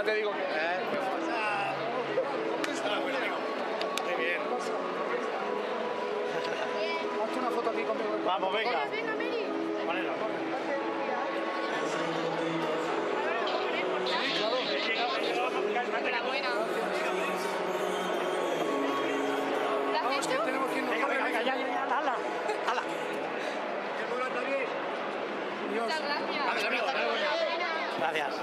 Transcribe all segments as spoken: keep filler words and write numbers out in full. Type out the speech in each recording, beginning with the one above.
Ahora te digo que... Eh, Muy bien. Hazte una foto aquí conmigo. Vamos, venga. Venga, Mary. Ponelo. Enhorabuena. ¿La has Vamos, que hecho? tenemos que irnos. Venga, venga, venga, ya, ya, ya, hala, hala. Que vuelva también. Dios. Muchas gracias. Gracias, amigo. Gracias.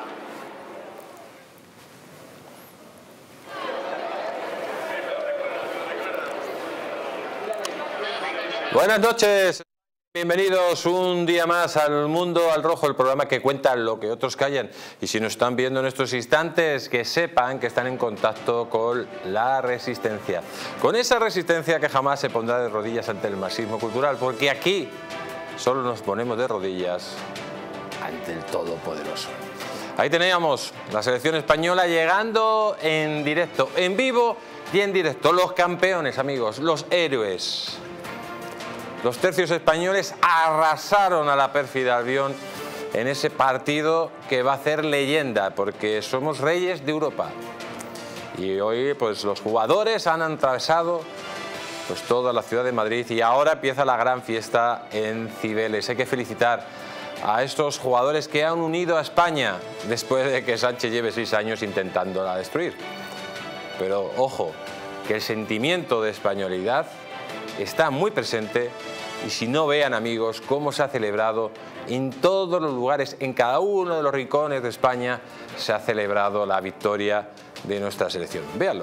Buenas noches, bienvenidos un día más al Mundo al Rojo, el programa que cuenta lo que otros callan. Y si nos están viendo en estos instantes, que sepan que están en contacto con la resistencia. Con esa resistencia que jamás se pondrá de rodillas ante el marxismo cultural, porque aquí solo nos ponemos de rodillas ante el Todopoderoso. Ahí teníamos la selección española llegando en directo, en vivo y en directo. Los campeones, amigos, los héroes. Los tercios españoles arrasaron a la pérfida Albión en ese partido que va a hacer leyenda, porque somos reyes de Europa. Y hoy pues los jugadores han atravesado pues toda la ciudad de Madrid y ahora empieza la gran fiesta en Cibeles. Hay que felicitar a estos jugadores que han unido a España después de que Sánchez lleve seis años intentándola destruir. Pero ojo, que el sentimiento de españolidad está muy presente y si no vean, amigos, cómo se ha celebrado en todos los lugares, en cada uno de los rincones de España se ha celebrado la victoria de nuestra selección. Véanlo.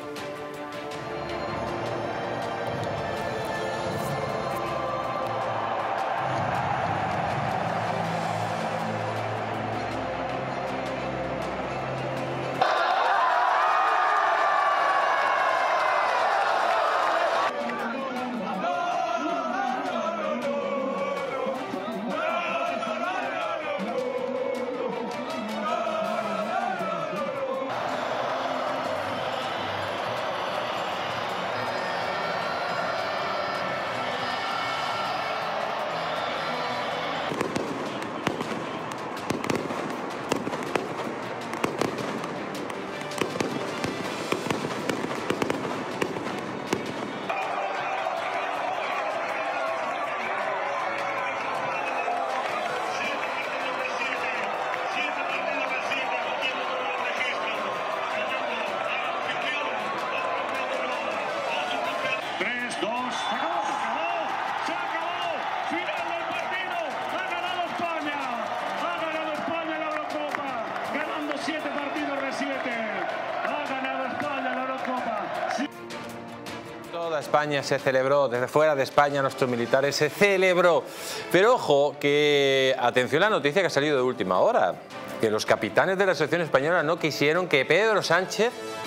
España se celebró, desde fuera de España nuestros militares se celebró. Pero ojo, que atención a la noticia que ha salido de última hora, que los capitanes de la selección española no quisieron que Pedro Sánchez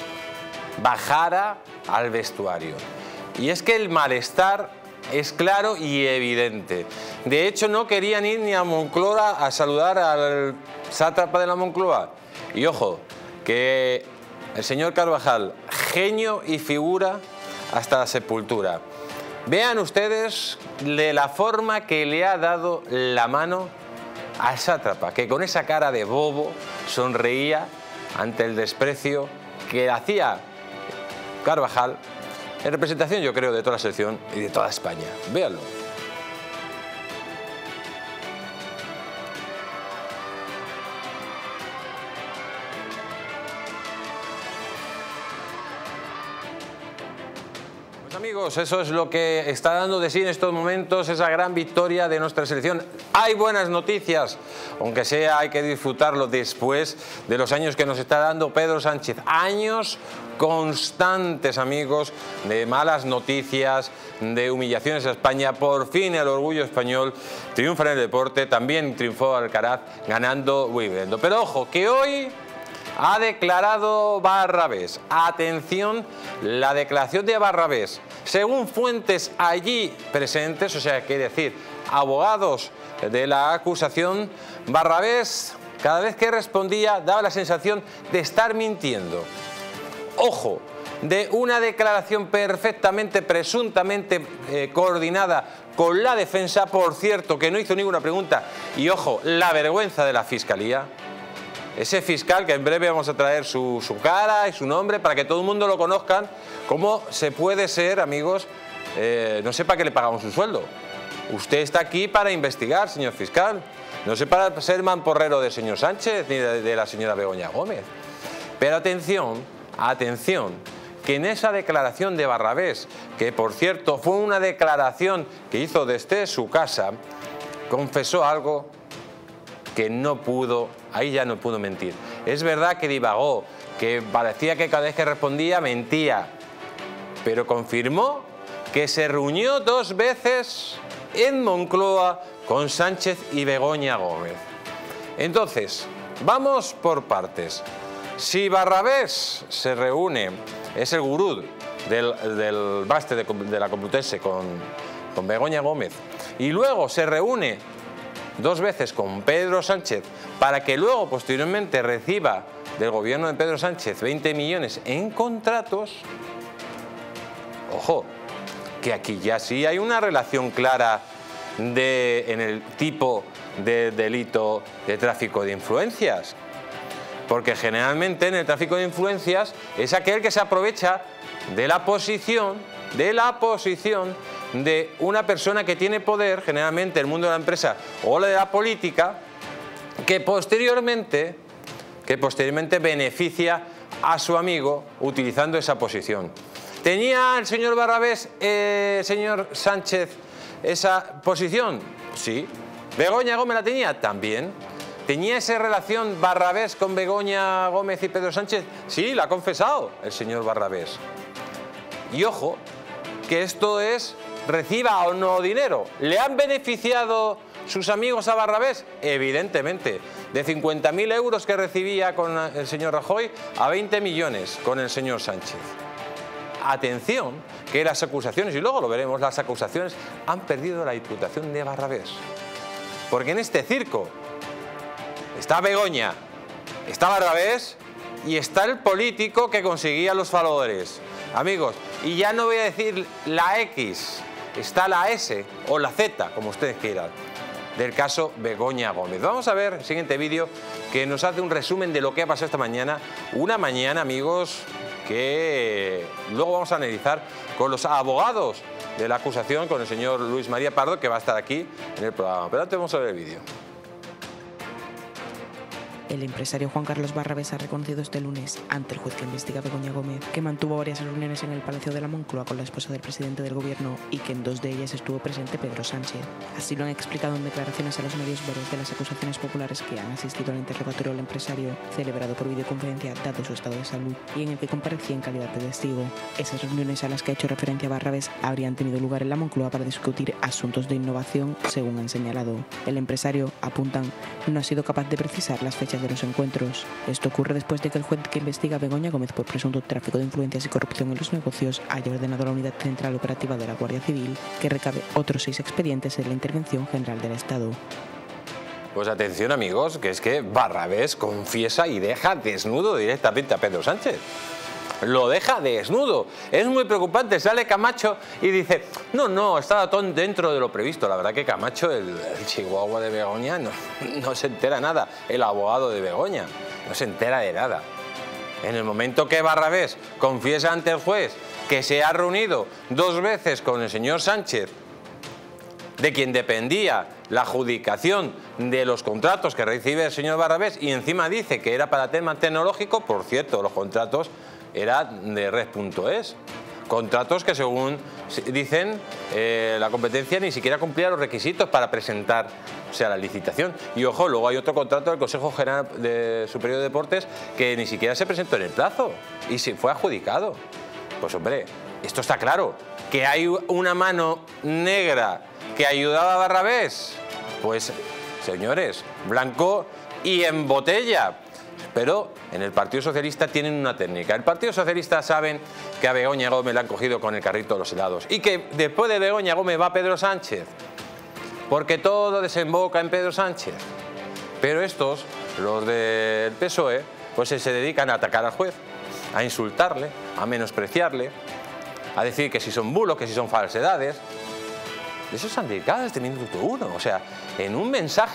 bajara al vestuario. Y es que el malestar es claro y evidente. De hecho, no querían ir ni a Moncloa a saludar al sátrapa de la Moncloa. Y ojo, que el señor Carvajal, genio y figura hasta la sepultura. Vean ustedes de la forma que le ha dado la mano al sátrapa, que con esa cara de bobo sonreía ante el desprecio que hacía Carvajal en representación, yo creo, de toda la selección y de toda España. Véanlo. Amigos, eso es lo que está dando de sí en estos momentos esa gran victoria de nuestra selección. Hay buenas noticias, aunque sea hay que disfrutarlo después de los años que nos está dando Pedro Sánchez. Años constantes, amigos, de malas noticias, de humillaciones a España. Por fin el orgullo español triunfa en el deporte, también triunfó Alcaraz ganando Wimbledon. Pero ojo, que hoy ha declarado Barrabés. Atención, la declaración de Barrabés. Según fuentes allí presentes, o sea, quiere decir, abogados de la acusación, Barrabés, cada vez que respondía, daba la sensación de estar mintiendo. Ojo, de una declaración perfectamente, presuntamente eh, coordinada con la defensa, por cierto, que no hizo ninguna pregunta. Y ojo, la vergüenza de la Fiscalía. ese fiscal que en breve vamos a traer su, su cara y su nombre para que todo el mundo lo conozcan, cómo se puede ser, amigos, eh, no sé para qué le pagamos un sueldo. Usted está aquí para investigar, señor fiscal, no sé para ser mamporrero del señor Sánchez ni de, de la señora Begoña Gómez. Pero atención, atención, que en esa declaración de Barrabés, que por cierto fue una declaración que hizo desde su casa, confesó algo que no pudo, ahí ya no pudo mentir. Es verdad que divagó, que parecía que cada vez que respondía mentía, pero confirmó que se reunió dos veces en Moncloa con Sánchez y Begoña Gómez. Entonces, vamos por partes. Si Barrabés se reúne, es el gurú del, del máster de, de la Complutense con, con Begoña Gómez, y luego se reúne dos veces con Pedro Sánchez para que luego posteriormente reciba del gobierno de Pedro Sánchez veinte millones en contratos, ojo, que aquí ya sí hay una relación clara de, en el tipo de delito de tráfico de influencias. Porque generalmente en el tráfico de influencias es aquel que se aprovecha de la posición, de la posición de una persona que tiene poder, generalmente el mundo de la empresa o la de la política, que posteriormente, que posteriormente beneficia a su amigo utilizando esa posición. ¿Tenía el señor Barrabés, eh, señor Sánchez, esa posición? Sí. ¿Begoña Gómez la tenía? También. ¿Tenía esa relación Barrabés con Begoña Gómez y Pedro Sánchez? Sí, la ha confesado el señor Barrabés. Y ojo, que esto es, reciba o no dinero. ¿Le han beneficiado sus amigos a Barrabés? Evidentemente. De cincuenta mil euros que recibía con el señor Rajoy a veinte millones con el señor Sánchez. Atención, que las acusaciones, y luego lo veremos, las acusaciones han perdido la imputación de Barrabés. Porque en este circo está Begoña, está Barrabés y está el político que conseguía los favores. Amigos, y ya no voy a decir la X, está la S o la Z, como ustedes quieran, del caso Begoña Gómez. Vamos a ver el siguiente vídeo que nos hace un resumen de lo que ha pasado esta mañana. Una mañana, amigos, que luego vamos a analizar con los abogados de la acusación, con el señor Luis María Pardo, que va a estar aquí en el programa. Pero antes vamos a ver el vídeo. El empresario Juan Carlos Barrabés ha reconocido este lunes ante el juez que investiga a Begoña Gómez que mantuvo varias reuniones en el Palacio de la Moncloa con la esposa del presidente del gobierno y que en dos de ellas estuvo presente Pedro Sánchez. Así lo han explicado en declaraciones a los medios varios de las acusaciones populares que han asistido al interrogatorio del empresario, celebrado por videoconferencia dado su estado de salud y en el que comparecía en calidad de testigo. Esas reuniones a las que ha hecho referencia Barrabés habrían tenido lugar en la Moncloa para discutir asuntos de innovación, según han señalado. El empresario, apuntan, no ha sido capaz de precisar las fechas de los encuentros. Esto ocurre después de que el juez que investiga a Begoña Gómez por presunto tráfico de influencias y corrupción en los negocios haya ordenado a la Unidad Central Operativa de la Guardia Civil que recabe otros seis expedientes en la Intervención General del Estado. Pues atención, amigos, que es que Barrabés confiesa y deja desnudo directamente a Pedro Sánchez. Lo deja desnudo. Es muy preocupante. Sale Camacho y dice, no, no, estaba todo dentro de lo previsto. La verdad que Camacho, el, el chihuahua de Begoña, no, no se entera nada. El abogado de Begoña no se entera de nada. En el momento que Barrabés confiesa ante el juez que se ha reunido dos veces con el señor Sánchez, de quien dependía la adjudicación de los contratos que recibe el señor Barrabés, y encima dice que era para tema tecnológico, por cierto, los contratos era de red punto es, contratos que según dicen eh, la competencia ni siquiera cumplía los requisitos para presentar, o sea, la licitación. Y ojo, luego hay otro contrato del Consejo General de Superior de Deportes que ni siquiera se presentó en el plazo y se fue adjudicado. Pues hombre, esto está claro, que hay una mano negra que ayudaba a Barrabés, pues señores, blanco y en botella. Pero en el Partido Socialista tienen una técnica. El Partido Socialista saben que a Begoña Gómez la han cogido con el carrito de los helados y que después de Begoña Gómez va Pedro Sánchez, porque todo desemboca en Pedro Sánchez. Pero estos, los del P S O E, pues se dedican a atacar al juez, a insultarle, a menospreciarle, a decir que si son bulos, que si son falsedades. De eso se han dedicado desde el minuto uno. O sea, en un mensaje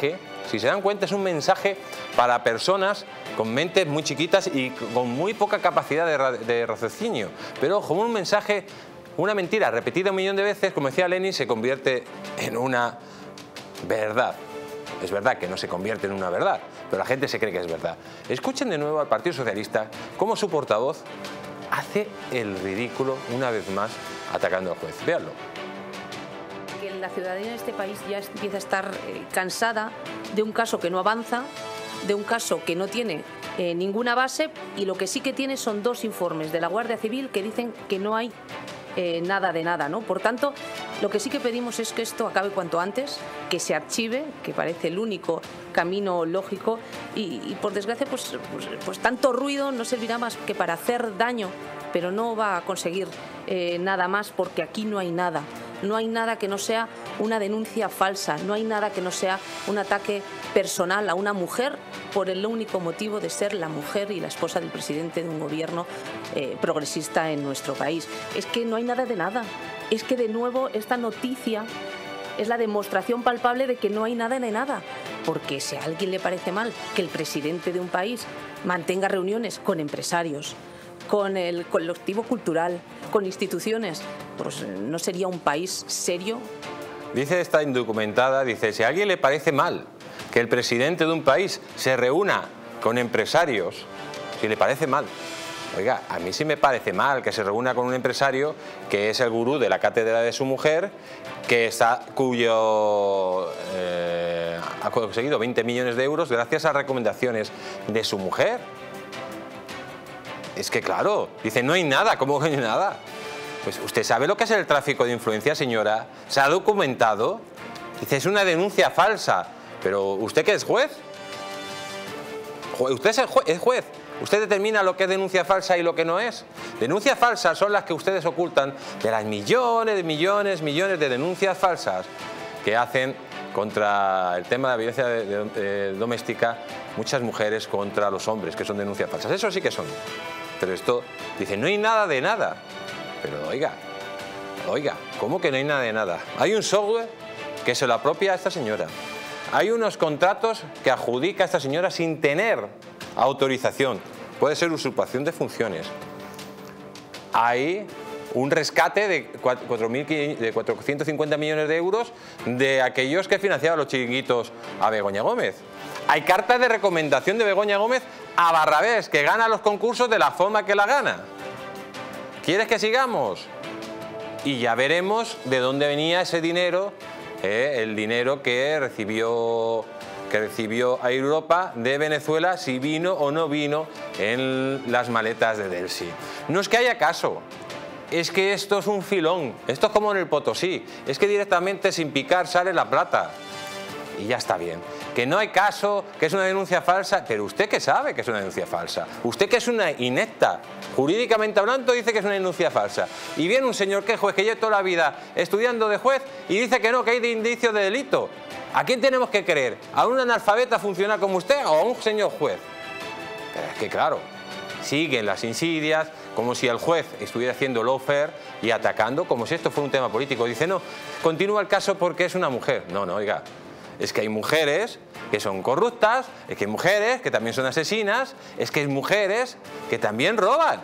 Si se dan cuenta, es un mensaje para personas con mentes muy chiquitas y con muy poca capacidad de, ra de raciocinio. Pero ojo, un mensaje, una mentira repetida un millón de veces, como decía Lenin, se convierte en una verdad. Es verdad que no se convierte en una verdad, pero la gente se cree que es verdad. Escuchen de nuevo al Partido Socialista cómo su portavoz hace el ridículo una vez más atacando al juez. Véanlo. Que la ciudadanía de este país ya empieza a estar eh, cansada de un caso que no avanza, de un caso que no tiene eh, ninguna base, y lo que sí que tiene son dos informes de la Guardia Civil que dicen que no hay eh, nada de nada, ¿no? Por tanto, lo que sí que pedimos es que esto acabe cuanto antes, que se archive, que parece el único camino lógico, y, y por desgracia pues, pues, pues tanto ruido no servirá más que para hacer daño, pero no va a conseguir eh, nada más, porque aquí no hay nada. No hay nada que no sea una denuncia falsa, no hay nada que no sea un ataque personal a una mujer por el único motivo de ser la mujer y la esposa del presidente de un gobierno eh, progresista en nuestro país. Es que no hay nada de nada. Es que de nuevo esta noticia es la demostración palpable de que no hay nada de nada. Porque si a alguien le parece mal que el presidente de un país mantenga reuniones con empresarios, con el colectivo cultural, con instituciones, pues no sería un país serio. Dice esta indocumentada, dice, si a alguien le parece mal que el presidente de un país se reúna con empresarios, si le parece mal. Oiga, a mí sí me parece mal que se reúna con un empresario que es el gurú de la cátedra de su mujer, que está, cuyo eh, ha conseguido veinte millones de euros gracias a recomendaciones de su mujer. Es que claro, dice, no hay nada, ¿cómo que no hay nada? Pues usted sabe lo que es el tráfico de influencia, señora, se ha documentado, dice, es una denuncia falsa, pero ¿usted qué es juez? Usted es, el juez, es juez, usted determina lo que es denuncia falsa y lo que no es. Denuncias falsas son las que ustedes ocultan de las millones de millones, millones de denuncias falsas que hacen contra el tema de la violencia de, de, de, doméstica muchas mujeres contra los hombres, que son denuncias falsas. Eso sí que son. Pero esto, dice, no hay nada de nada. Pero oiga, oiga, ¿cómo que no hay nada de nada? Hay un software que se lo apropia a esta señora. Hay unos contratos que adjudica a esta señora sin tener autorización. Puede ser usurpación de funciones. Hay un rescate de cuatrocientos cincuenta millones de euros de aquellos que financiaban los chiringuitos a Begoña Gómez. Hay cartas de recomendación de Begoña Gómez a Barrabés, que gana los concursos de la forma que la gana. ¿Quieres que sigamos? Y ya veremos de dónde venía ese dinero, eh, el dinero que recibió, que recibió a Europa de Venezuela, si vino o no vino en las maletas de Delsi. No es que haya caso. Es que esto es un filón, esto es como en el Potosí, es que directamente sin picar sale la plata y ya está bien. Que no hay caso, que es una denuncia falsa, pero usted que sabe que es una denuncia falsa, usted que es una inepta, jurídicamente hablando dice que es una denuncia falsa, y viene un señor que es juez, que lleva toda la vida estudiando de juez y dice que no, que hay de indicios de delito. ¿A quién tenemos que creer? ¿A un analfabeta funcional como usted o a un señor juez? Pero es que claro, siguen las insidias, como si el juez estuviera haciendo lawfare y atacando, como si esto fuera un tema político. Dice, no, continúa el caso porque es una mujer. No, no, oiga, es que hay mujeres que son corruptas, es que hay mujeres que también son asesinas, es que hay mujeres que también roban.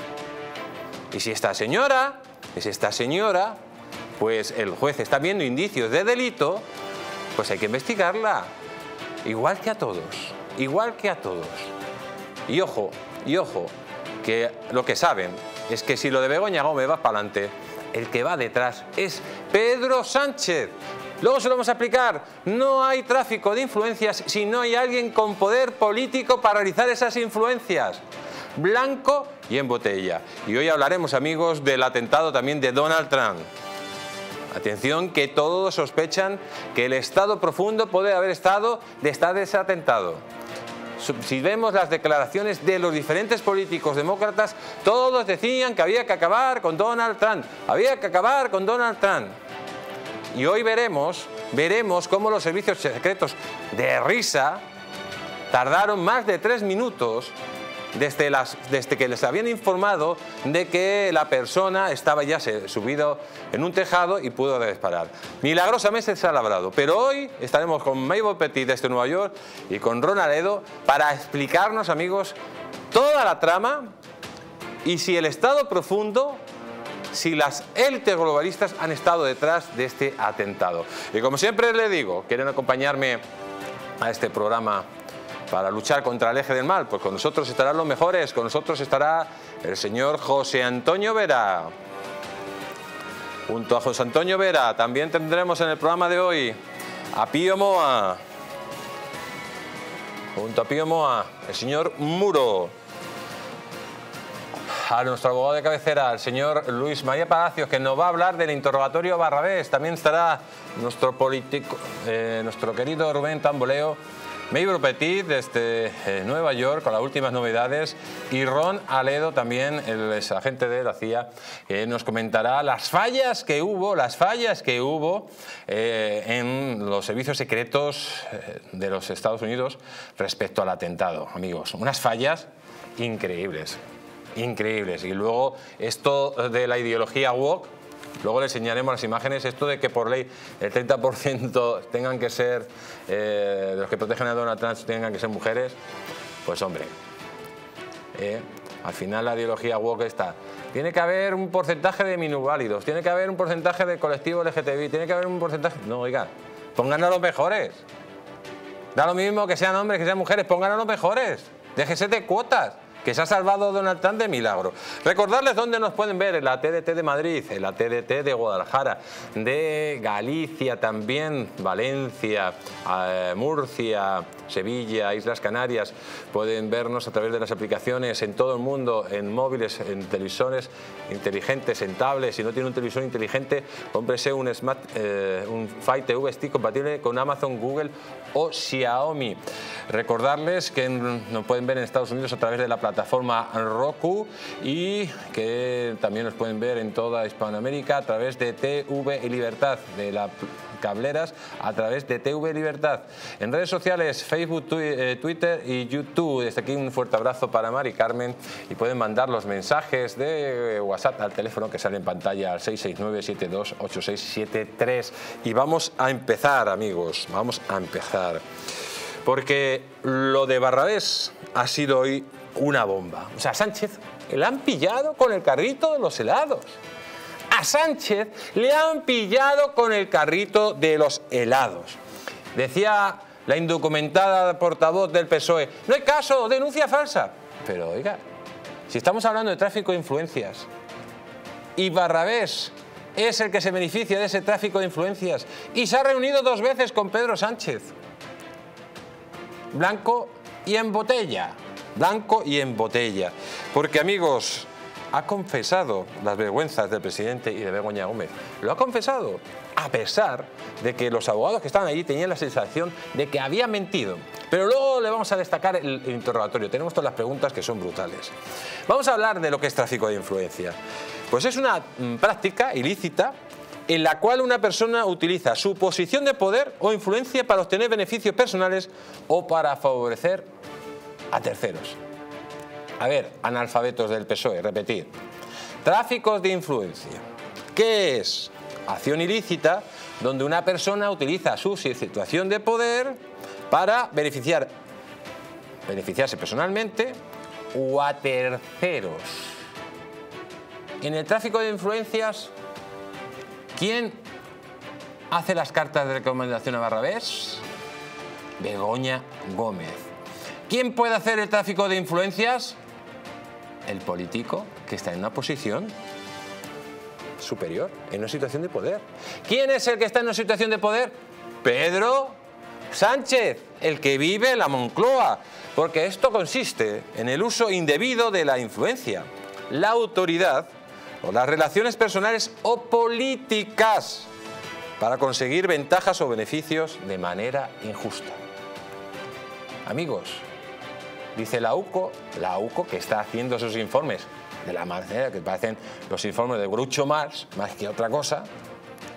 Y si esta señora, si esta señora, pues el juez está viendo indicios de delito, pues hay que investigarla. Igual que a todos, igual que a todos. Y ojo, y ojo, que lo que saben es que si lo de Begoña Gómez va para adelante, el que va detrás es Pedro Sánchez. Luego se lo vamos a explicar. No hay tráfico de influencias si no hay alguien con poder político para realizar esas influencias. Blanco y en botella. Y hoy hablaremos, amigos, del atentado también de Donald Trump. Atención, que todos sospechan que el Estado profundo puede haber estado detrás de ese atentado. Si vemos las declaraciones de los diferentes políticos demócratas, todos decían que había que acabar con Donald Trump. Había que acabar con Donald Trump. Y hoy veremos, veremos cómo los servicios secretos de risa tardaron más de tres minutos, desde, las, desde que les habían informado de que la persona estaba ya subido en un tejado y pudo disparar. Milagrosamente se ha labrado, pero hoy estaremos con Mabel Petit desde Nueva York y con Ron Aledo para explicarnos, amigos, toda la trama y si el Estado profundo, si las élites globalistas han estado detrás de este atentado. Y como siempre les digo, ¿quieren acompañarme a este programa para luchar contra el eje del mal? Pues con nosotros estarán los mejores, con nosotros estará el señor José Antonio Vera. Junto a José Antonio Vera también tendremos en el programa de hoy a Pío Moa. Junto a Pío Moa, el señor Muro. A nuestro abogado de cabecera, el señor Luis María Palacios, que nos va a hablar del interrogatorio Barrabés. También estará nuestro político, eh, nuestro querido Rubén Tamboleo, Mabel Petit desde eh, Nueva York con las últimas novedades, y Ron Aledo, también el ex agente de la C I A, que nos comentará las fallas que hubo, las fallas que hubo eh, en los servicios secretos eh, de los Estados Unidos respecto al atentado, amigos. Unas fallas increíbles. Increíbles. Y luego esto de la ideología woke, luego le enseñaremos las imágenes, esto de que por ley el treinta por ciento tengan que ser, eh, de los que protegen a Donald Trump tengan que ser mujeres, pues hombre, eh, al final la ideología woke está. Tiene que haber un porcentaje de minusválidos, tiene que haber un porcentaje de colectivo L G T B, tiene que haber un porcentaje... No, oiga, pongan a los mejores. Da lo mismo que sean hombres, que sean mujeres, pongan a los mejores. Déjese de cuotas, que se ha salvado Donald Trump de milagro. Recordarles dónde nos pueden ver: en la T D T de Madrid, en la T D T de Guadalajara, de Galicia también, Valencia, eh, Murcia, Sevilla, Islas Canarias. Pueden vernos a través de las aplicaciones en todo el mundo, en móviles, en televisores inteligentes, en tablets. Si no tiene un televisor inteligente, cómprese un Smart, eh, un Fire T V Stick compatible con Amazon, Google o Xiaomi. Recordarles que nos pueden ver en Estados Unidos a través de la plataforma Roku y que también nos pueden ver en toda Hispanoamérica a través de T V Libertad, de la cableras, a través de T V Libertad. En redes sociales, Facebook, Twitter y YouTube. Desde aquí un fuerte abrazo para Mari Carmen, y pueden mandar los mensajes de WhatsApp al teléfono que sale en pantalla, al seis seis nueve, siete dos ocho seis siete tres. Y vamos a empezar, amigos, vamos a empezar. Porque lo de Barrabés ha sido hoy una bomba. O sea, a Sánchez le han pillado con el carrito de los helados. A Sánchez le han pillado con el carrito de los helados. Decía la indocumentada portavoz del P S O E, no hay caso, denuncia falsa. Pero oiga, si estamos hablando de tráfico de influencias y Barrabés es el que se beneficia de ese tráfico de influencias y se ha reunido dos veces con Pedro Sánchez, blanco y en botella, blanco y en botella. Porque, amigos, ha confesado las vergüenzas del presidente y de Begoña Gómez. Lo ha confesado, a pesar de que los abogados que estaban allí tenían la sensación de que había mentido. Pero luego le vamos a destacar el, el interrogatorio. Tenemos todas las preguntas que son brutales. Vamos a hablar de lo que es tráfico de influencia. Pues es una mm, práctica ilícita en la cual una persona utiliza su posición de poder o influencia para obtener beneficios personales o para favorecer a terceros. A ver, analfabetos del P S O E, repetir. Tráficos de influencia. ¿Qué es? Acción ilícita donde una persona utiliza su situación de poder para beneficiar, beneficiarse personalmente o a terceros. En el tráfico de influencias, ¿quién hace las cartas de recomendación a Barrabés? Begoña Gómez. ¿Quién puede hacer el tráfico de influencias? El político que está en una posición superior, en una situación de poder. ¿Quién es el que está en una situación de poder? Pedro Sánchez, el que vive en la Moncloa. Porque esto consiste en el uso indebido de la influencia, la autoridad o las relaciones personales o políticas para conseguir ventajas o beneficios de manera injusta. Amigos, dice la UCO, la UCO que está haciendo esos informes de la manera que parecen los informes de Groucho Marx, más que otra cosa,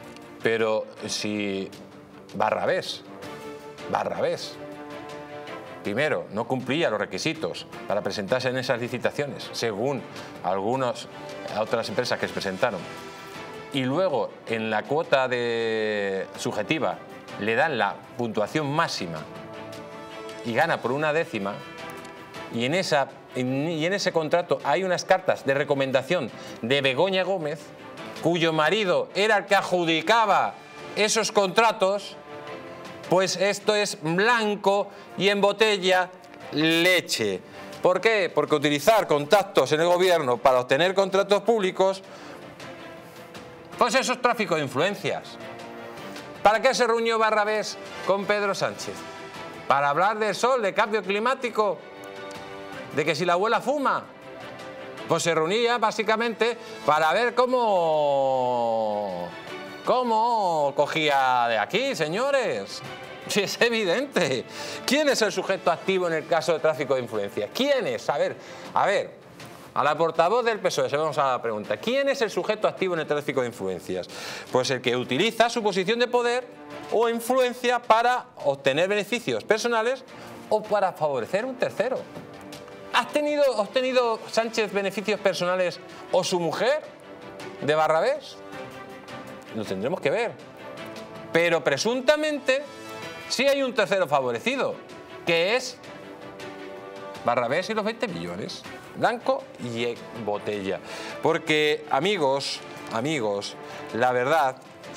pero si Barrabés, Barrabés primero, no cumplía los requisitos para presentarse en esas licitaciones, según algunas otras empresas que se presentaron. Y luego, en la cuota de subjetiva, le dan la puntuación máxima y gana por una décima, y en, esa, y en ese contrato hay unas cartas de recomendación de Begoña Gómez, cuyo marido era el que adjudicaba esos contratos, pues esto es blanco y en botella leche. ¿Por qué? Porque utilizar contactos en el gobierno para obtener contratos públicos, pues eso es tráfico de influencias. ¿Para qué se reunió Barrabés con Pedro Sánchez? ¿Para hablar del sol, de cambio climático? ¿De que si la abuela fuma? Pues se reunía básicamente para ver cómo, cómo cogía de aquí, señores. Sí, es evidente. ¿Quién es el sujeto activo en el caso de tráfico de influencias? ¿Quién es? A ver, a ver. A la portavoz del P S O E se vamos a la pregunta. ¿Quién es el sujeto activo en el tráfico de influencias? Pues el que utiliza su posición de poder o influencia para obtener beneficios personales o para favorecer un tercero. ¿Ha tenido, obtenido Sánchez beneficios personales o su mujer de Barrabés? Lo tendremos que ver. Pero presuntamente sí hay un tercero favorecido, que es Barrabés y los veinte millones. Blanco y en botella. Porque, amigos, amigos, la verdad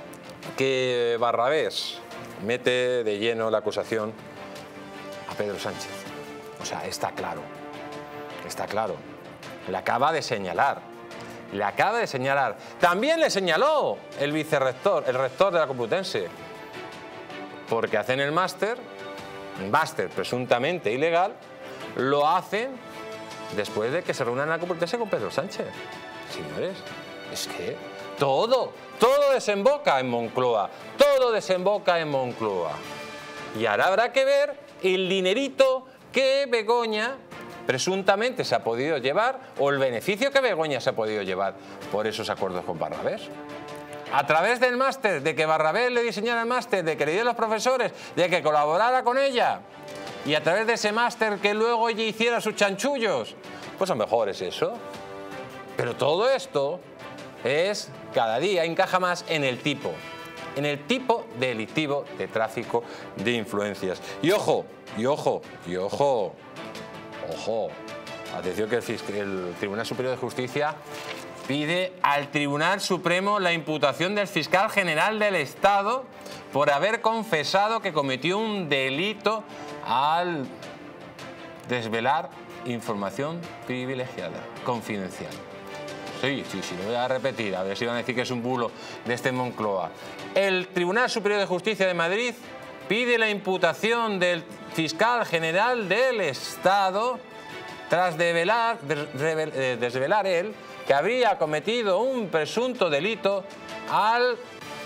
que Barrabés mete de lleno la acusación a Pedro Sánchez. O sea, está claro, está claro. Le acaba de señalar, le acaba de señalar. También le señaló el vicerrector, el rector de la Complutense, porque hacen el máster, un máster presuntamente ilegal, lo hacen después de que se reúnan en la Complutense con Pedro Sánchez. Señores, es que todo, todo desemboca en Moncloa, todo desemboca en Moncloa. Y ahora habrá que ver el dinerito que Begoña presuntamente se ha podido llevar, o el beneficio que Begoña se ha podido llevar por esos acuerdos con Barrabés. A través del máster, de que Barrabés le diseñara el máster, de que le diera los profesores, de que colaborara con ella, y a través de ese máster que luego ella hiciera sus chanchullos, pues a lo mejor es eso. Pero todo esto es, cada día encaja más en el tipo, en el tipo delictivo de tráfico de influencias. Y ojo, y ojo, y ojo, ojo, atención que el, el Tribunal Superior de Justicia pide al Tribunal Supremo la imputación del fiscal general del Estado por haber confesado que cometió un delito al desvelar información privilegiada, confidencial. Sí, sí, sí, lo voy a repetir, a ver si van a decir que es un bulo de este Moncloa. El Tribunal Superior de Justicia de Madrid pide la imputación del fiscal general del Estado tras develar, des, desvelar él que habría cometido un presunto delito al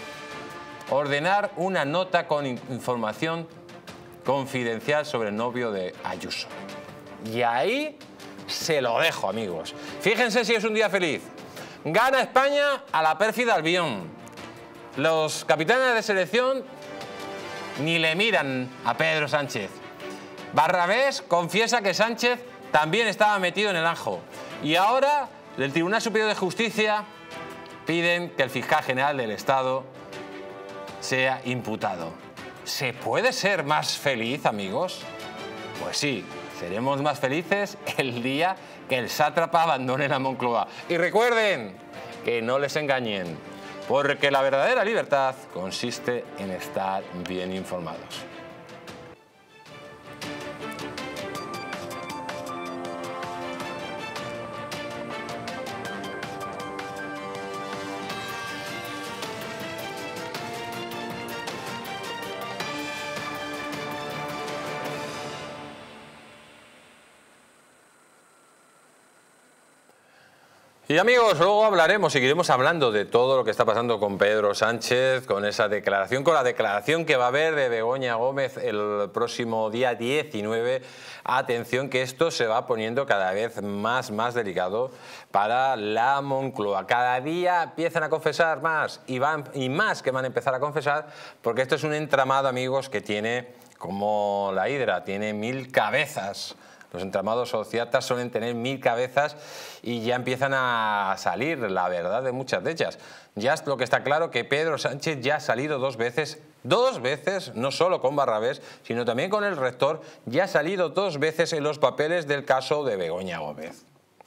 ordenar una nota con información confidencial sobre el novio de Ayuso. Y ahí se lo dejo, amigos. Fíjense si es un día feliz. Gana España a la pérfida Albión. Los capitanes de selección ni le miran a Pedro Sánchez. Barrabés confiesa que Sánchez también estaba metido en el ajo. Y ahora el Tribunal Superior de Justicia piden que el fiscal general del Estado sea imputado. ¿Se puede ser más feliz, amigos? Pues sí, seremos más felices el día que el sátrapa abandone la Moncloa. Y recuerden que no les engañen, porque la verdadera libertad consiste en estar bien informados. Y amigos, luego hablaremos, seguiremos hablando de todo lo que está pasando con Pedro Sánchez, con esa declaración, con la declaración que va a haber de Begoña Gómez el próximo día diecinueve. Atención que esto se va poniendo cada vez más, más delicado para la Moncloa. Cada día empiezan a confesar más y, van, y más que van a empezar a confesar, porque esto es un entramado, amigos, que tiene como la hidra tiene mil cabezas. Los entramados sociatas suelen tener mil cabezas y ya empiezan a salir la verdad de muchas de ellas. Ya es lo que está claro que Pedro Sánchez ya ha salido dos veces, dos veces, no solo con Barrabés, sino también con el rector, ya ha salido dos veces en los papeles del caso de Begoña Gómez.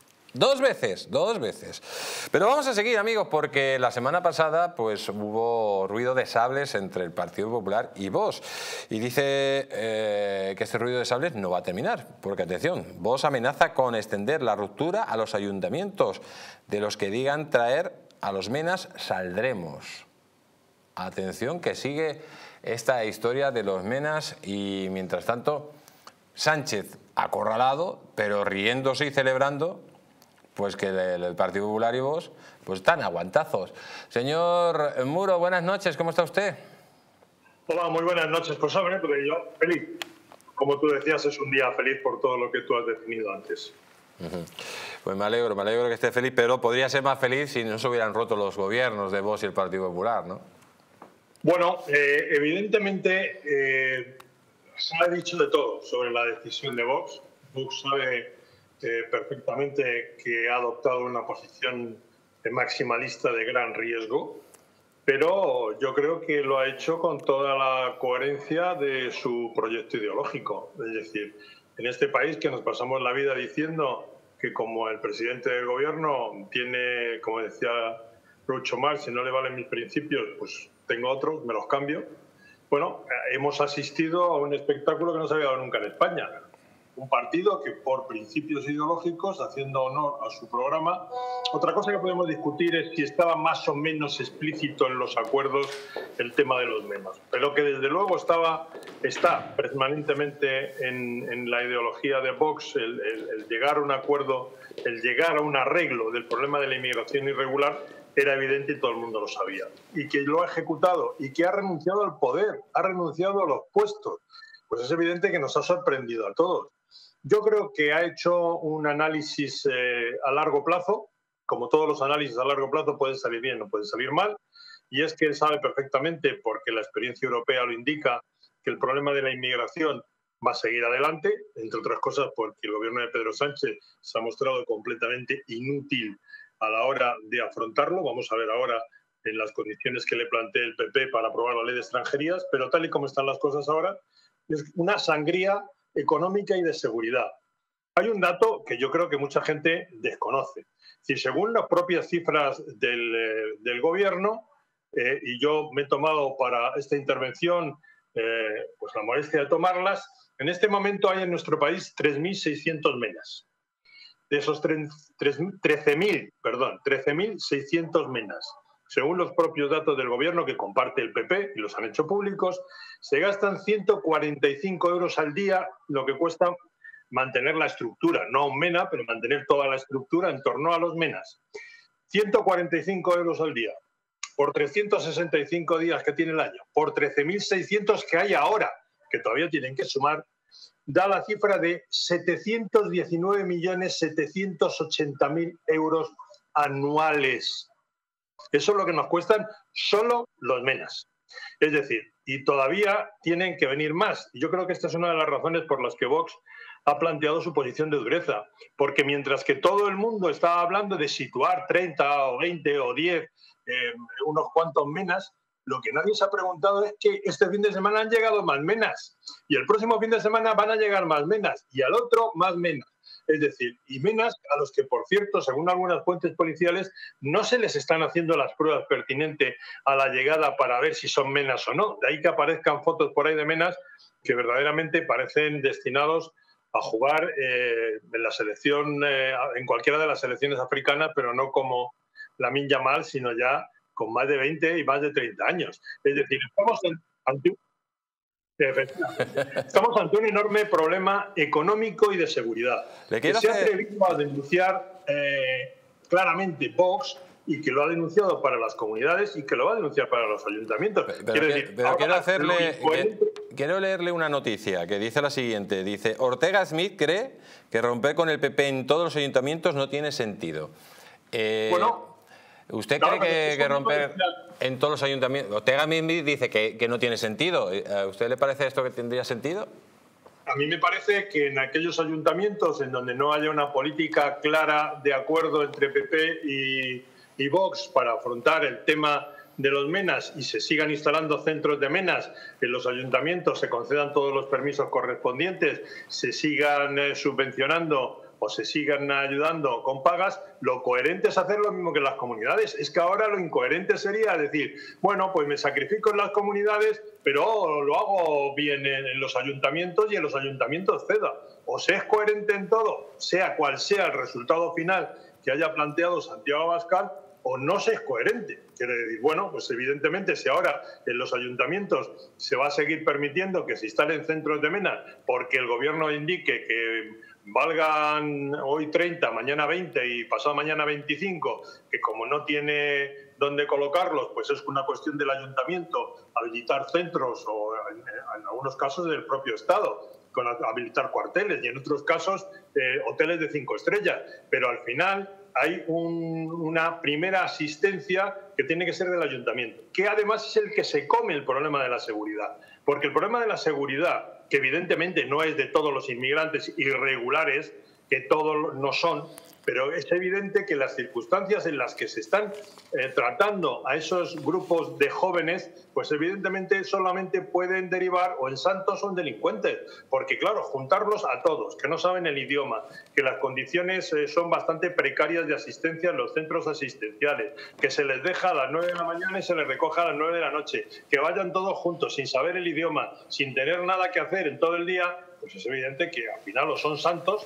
Dos veces, dos veces. Pero vamos a seguir, amigos, porque la semana pasada pues hubo ruido de sables entre el Partido Popular y Vox. Y dice eh, que este ruido de sables no va a terminar, porque atención, Vox amenaza con extender la ruptura a los ayuntamientos. De los que digan traer a los menas, saldremos. Atención, que sigue esta historia de los menas y mientras tanto Sánchez acorralado, pero riéndose y celebrando pues que el, el Partido Popular y Vox pues están aguantazos. Señor Muro, buenas noches, ¿cómo está usted? Hola, muy buenas noches. Pues hombre, porque yo feliz. Como tú decías, es un día feliz por todo lo que tú has definido antes. Uh-huh. Pues me alegro, me alegro que esté feliz, pero podría ser más feliz si no se hubieran roto los gobiernos de Vox y el Partido Popular, ¿no? Bueno, eh, evidentemente eh, se ha dicho de todo sobre la decisión de Vox. Vox sabe eh, perfectamente que ha adoptado una posición maximalista de gran riesgo, pero yo creo que lo ha hecho con toda la coherencia de su proyecto ideológico. Es decir, en este país que nos pasamos la vida diciendo que como el presidente del gobierno tiene, como decía Groucho Marx, si no le valen mis principios, pues tengo otros, me los cambio. Bueno, hemos asistido a un espectáculo que no se había dado nunca en España. Un partido que por principios ideológicos, haciendo honor a su programa. Otra cosa que podemos discutir es si estaba más o menos explícito en los acuerdos el tema de los menos. Pero que desde luego estaba, está permanentemente en, en la ideología de Vox el, el, el llegar a un acuerdo, el llegar a un arreglo del problema de la inmigración irregular era evidente y todo el mundo lo sabía. Y que lo ha ejecutado y que ha renunciado al poder, ha renunciado a los puestos. Pues es evidente que nos ha sorprendido a todos. Yo creo que ha hecho un análisis eh, a largo plazo. Como todos los análisis a largo plazo pueden salir bien o pueden salir mal. Y es que él sabe perfectamente, porque la experiencia europea lo indica, que el problema de la inmigración va a seguir adelante, entre otras cosas porque el gobierno de Pedro Sánchez se ha mostrado completamente inútil a la hora de afrontarlo. Vamos a ver ahora en las condiciones que le plantea el P P para aprobar la ley de extranjerías, pero tal y como están las cosas ahora, es una sangría económica y de seguridad. Hay un dato que yo creo que mucha gente desconoce. Si según las propias cifras del, eh, del gobierno, eh, y yo me he tomado para esta intervención eh, pues la molestia de tomarlas, en este momento hay en nuestro país tres mil seiscientos menas. De esos trece mil, perdón, trece mil seiscientos menas. Según los propios datos del gobierno que comparte el P P y los han hecho públicos, se gastan ciento cuarenta y cinco euros al día, lo que cuesta mantener la estructura, no un MENA, pero mantener toda la estructura en torno a los MENAs. ciento cuarenta y cinco euros al día, por trescientos sesenta y cinco días que tiene el año, por trece mil seiscientos que hay ahora, que todavía tienen que sumar, da la cifra de setecientos diecinueve millones setecientos ochenta mil euros anuales. Eso es lo que nos cuestan solo los menas. Es decir, y todavía tienen que venir más. Y yo creo que esta es una de las razones por las que Vox ha planteado su posición de dureza. Porque mientras que todo el mundo está hablando de situar treinta o veinte o diez, eh, unos cuantos menas, lo que nadie se ha preguntado es que este fin de semana han llegado más menas. Y el próximo fin de semana van a llegar más menas. Y al otro más menas. Es decir, y menas a los que, por cierto, según algunas fuentes policiales, no se les están haciendo las pruebas pertinentes a la llegada para ver si son menas o no. De ahí que aparezcan fotos por ahí de menas que verdaderamente parecen destinados a jugar eh, en la selección, eh, en cualquiera de las selecciones africanas, pero no como Lamine Yamal, sino ya con más de veinte y más de treinta años. Es decir, estamos ante un Estamos ante un enorme problema económico y de seguridad. Le quiero que se ha hacer... atrevido a denunciar eh, claramente Vox y que lo ha denunciado para las comunidades y que lo va a denunciar para los ayuntamientos. Pero, quiero, que, decir, pero quiero, hacerle, que, quiero leerle una noticia que dice la siguiente. Dice, Ortega Smith cree que romper con el P P en todos los ayuntamientos no tiene sentido. Eh, bueno... ¿Usted Claro, cree que, eso que no romper parece- en todos los ayuntamientos? Ortega mismo dice que, que no tiene sentido. ¿A usted le parece esto que tendría sentido? A mí me parece que en aquellos ayuntamientos en donde no haya una política clara de acuerdo entre P P y, y Vox para afrontar el tema de los menas y se sigan instalando centros de menas, en los ayuntamientos se concedan todos los permisos correspondientes, se sigan eh, subvencionando o se sigan ayudando con pagas, lo coherente es hacer lo mismo que en las comunidades. Es que ahora lo incoherente sería decir, bueno, pues me sacrifico en las comunidades, pero lo hago bien en, en los ayuntamientos y en los ayuntamientos ceda. O se es coherente en todo, sea cual sea el resultado final que haya planteado Santiago Abascal, o no se es coherente. Quiere decir, bueno, pues evidentemente si ahora en los ayuntamientos se va a seguir permitiendo que se instalen centros de menas porque el gobierno indique que valgan hoy treinta, mañana veinte y pasado mañana veinticinco, que como no tiene dónde colocarlos, pues es una cuestión del ayuntamiento habilitar centros o en, en algunos casos del propio Estado, con habilitar cuarteles y en otros casos eh, hoteles de cinco estrellas. Pero al final hay un, una primera asistencia que tiene que ser del ayuntamiento, que además es el que se come el problema de la seguridad. Porque el problema de la seguridad, que evidentemente no es de todos los inmigrantes irregulares, que todos no son, pero es evidente que las circunstancias en las que se están eh, tratando a esos grupos de jóvenes, pues evidentemente solamente pueden derivar o en santos o en delincuentes. Porque claro, juntarlos a todos, que no saben el idioma, que las condiciones eh, son bastante precarias de asistencia en los centros asistenciales, que se les deja a las nueve de la mañana y se les recoge a las nueve de la noche, que vayan todos juntos sin saber el idioma, sin tener nada que hacer en todo el día, pues es evidente que al final o son santos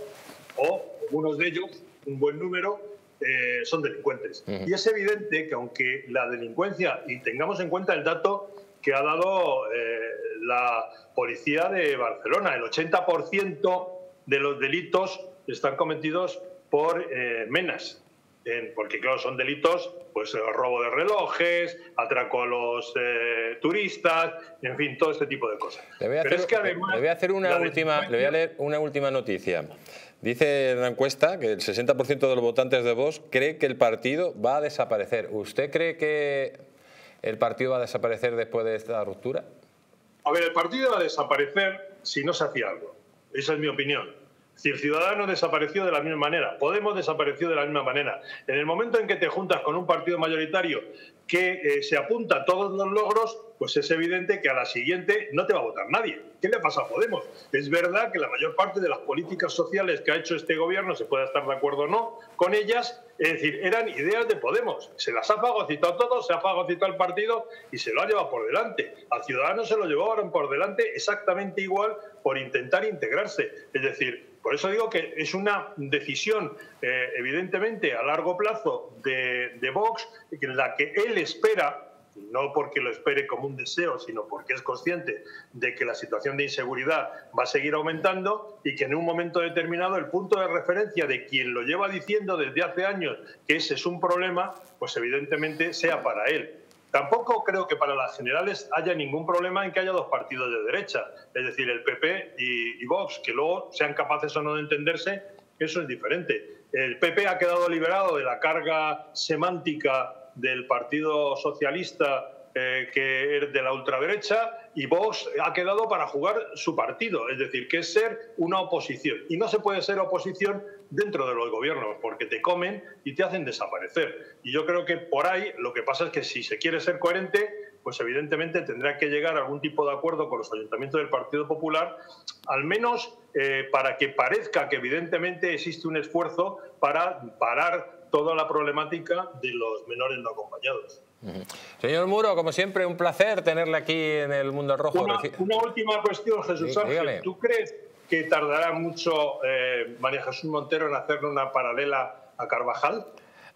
o algunos de ellos, un buen número, eh, son delincuentes. Uh-huh. Y es evidente que aunque la delincuencia, y tengamos en cuenta el dato que ha dado eh, la policía de Barcelona, el ochenta por ciento de los delitos están cometidos por eh, menas. En, porque claro, son delitos, pues el robo de relojes, atraco a los eh, turistas, en fin, todo este tipo de cosas. Le voy a Pero hacer, es que además, le voy a hacer una última, le voy a leer una última noticia. Dice en la encuesta que el sesenta por ciento de los votantes de Vox cree que el partido va a desaparecer. ¿Usted cree que el partido va a desaparecer después de esta ruptura? A ver, el partido va a desaparecer si no se hacía algo. Esa es mi opinión. Si el Ciudadanos desapareció de la misma manera, Podemos desapareció de la misma manera. En el momento en que te juntas con un partido mayoritario que eh, se apunta a todos los logros, pues es evidente que a la siguiente no te va a votar nadie. ¿Qué le pasa a Podemos? Es verdad que la mayor parte de las políticas sociales que ha hecho este gobierno, se pueda estar de acuerdo o no con ellas, es decir, eran ideas de Podemos. Se las ha fagocitado todo, se ha fagocitado el partido y se lo ha llevado por delante. A Ciudadanos se lo llevaron por delante exactamente igual por intentar integrarse. Es decir, por eso digo que es una decisión, eh, evidentemente, a largo plazo de, de Vox, en la que él espera, no porque lo espere como un deseo, sino porque es consciente de que la situación de inseguridad va a seguir aumentando y que en un momento determinado el punto de referencia de quien lo lleva diciendo desde hace años que ese es un problema, pues evidentemente sea para él. Tampoco creo que para las generales haya ningún problema en que haya dos partidos de derecha, es decir, el P P y, y Vox, que luego sean capaces o no de entenderse, eso es diferente. El P P ha quedado liberado de la carga semántica del Partido Socialista, eh, que es de la ultraderecha, y Vox ha quedado para jugar su partido, es decir, que es ser una oposición. Y no se puede ser oposición dentro de los gobiernos, porque te comen y te hacen desaparecer. Y yo creo que por ahí lo que pasa es que si se quiere ser coherente, pues evidentemente tendrá que llegar a algún tipo de acuerdo con los ayuntamientos del Partido Popular, al menos eh, para que parezca que evidentemente existe un esfuerzo para parar toda la problemática de los menores no acompañados. Uh-huh. Señor Muro, como siempre, un placer tenerle aquí en el Mundo al Rojo. Una, una última cuestión, Jesús Ángel. Dígame. ¿Tú crees que tardará mucho eh, María Jesús Montero en hacerle una paralela a Carvajal?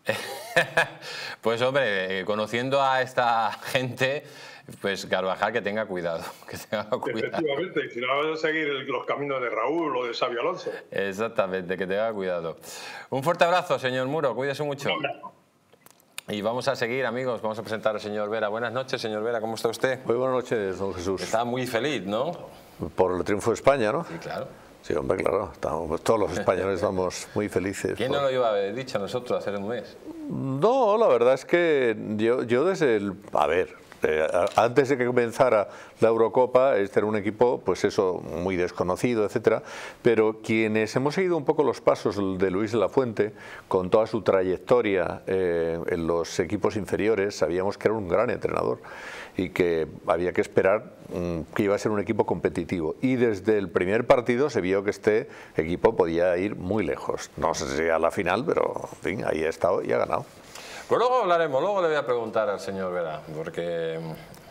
Pues hombre, conociendo a esta gente, pues Carvajal que tenga cuidado, que tenga cuidado. Efectivamente, si no vamos a seguir los caminos de Raúl o de Xabi Alonso. Exactamente, que tenga cuidado. Un fuerte abrazo, señor Muro, cuídese mucho. Y vamos a seguir, amigos, vamos a presentar al señor Vera. Buenas noches, señor Vera, ¿cómo está usted? Muy buenas noches, don Jesús. Está muy feliz, ¿no? Por el triunfo de España, ¿no? Sí, claro. Sí, hombre, claro, estamos, todos los españoles estamos muy felices. ¿Quién por... no lo iba a haber dicho a nosotros hace un mes? No, la verdad es que yo, yo desde el... A ver, eh, antes de que comenzara la Eurocopa, este era un equipo, pues eso, muy desconocido, etcétera, pero quienes hemos seguido un poco los pasos de Luis de la Fuente, con toda su trayectoria eh, en los equipos inferiores, sabíamos que era un gran entrenador y que había que esperar um, que iba a ser un equipo competitivo. Y desde el primer partido se vio que este equipo podía ir muy lejos. No sé si a la final, pero en fin, ahí ha estado y ha ganado. Pues luego hablaremos, luego le voy a preguntar al señor Vera, porque,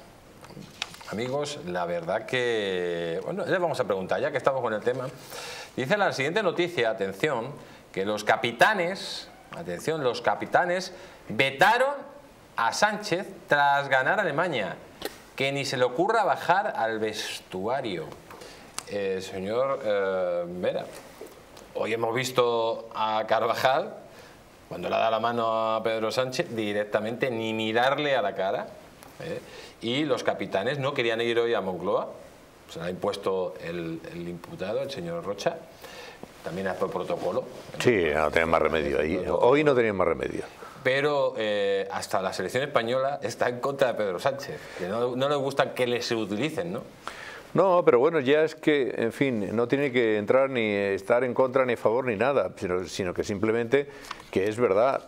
amigos, la verdad que... Bueno, le vamos a preguntar, ya que estamos con el tema. Dice la siguiente noticia, atención, que los capitanes, atención, los capitanes vetaron a Sánchez tras ganar a Alemania, que ni se le ocurra bajar al vestuario. Eh, señor eh, Vera, hoy hemos visto a Carvajal, cuando le da la mano a Pedro Sánchez, directamente ni mirarle a la cara, ¿eh? Y los capitanes no querían ir hoy a Moncloa, se lo ha impuesto el, el imputado, el señor Rocha, también es por protocolo. Sí, no tenían más remedio ahí, hoy no tenían más remedio. Pero eh, hasta la selección española está en contra de Pedro Sánchez, que no, no le gusta que les utilicen, ¿no? No, pero bueno, ya es que, en fin, no tiene que entrar ni estar en contra ni a favor ni nada, sino, sino que simplemente que es verdad,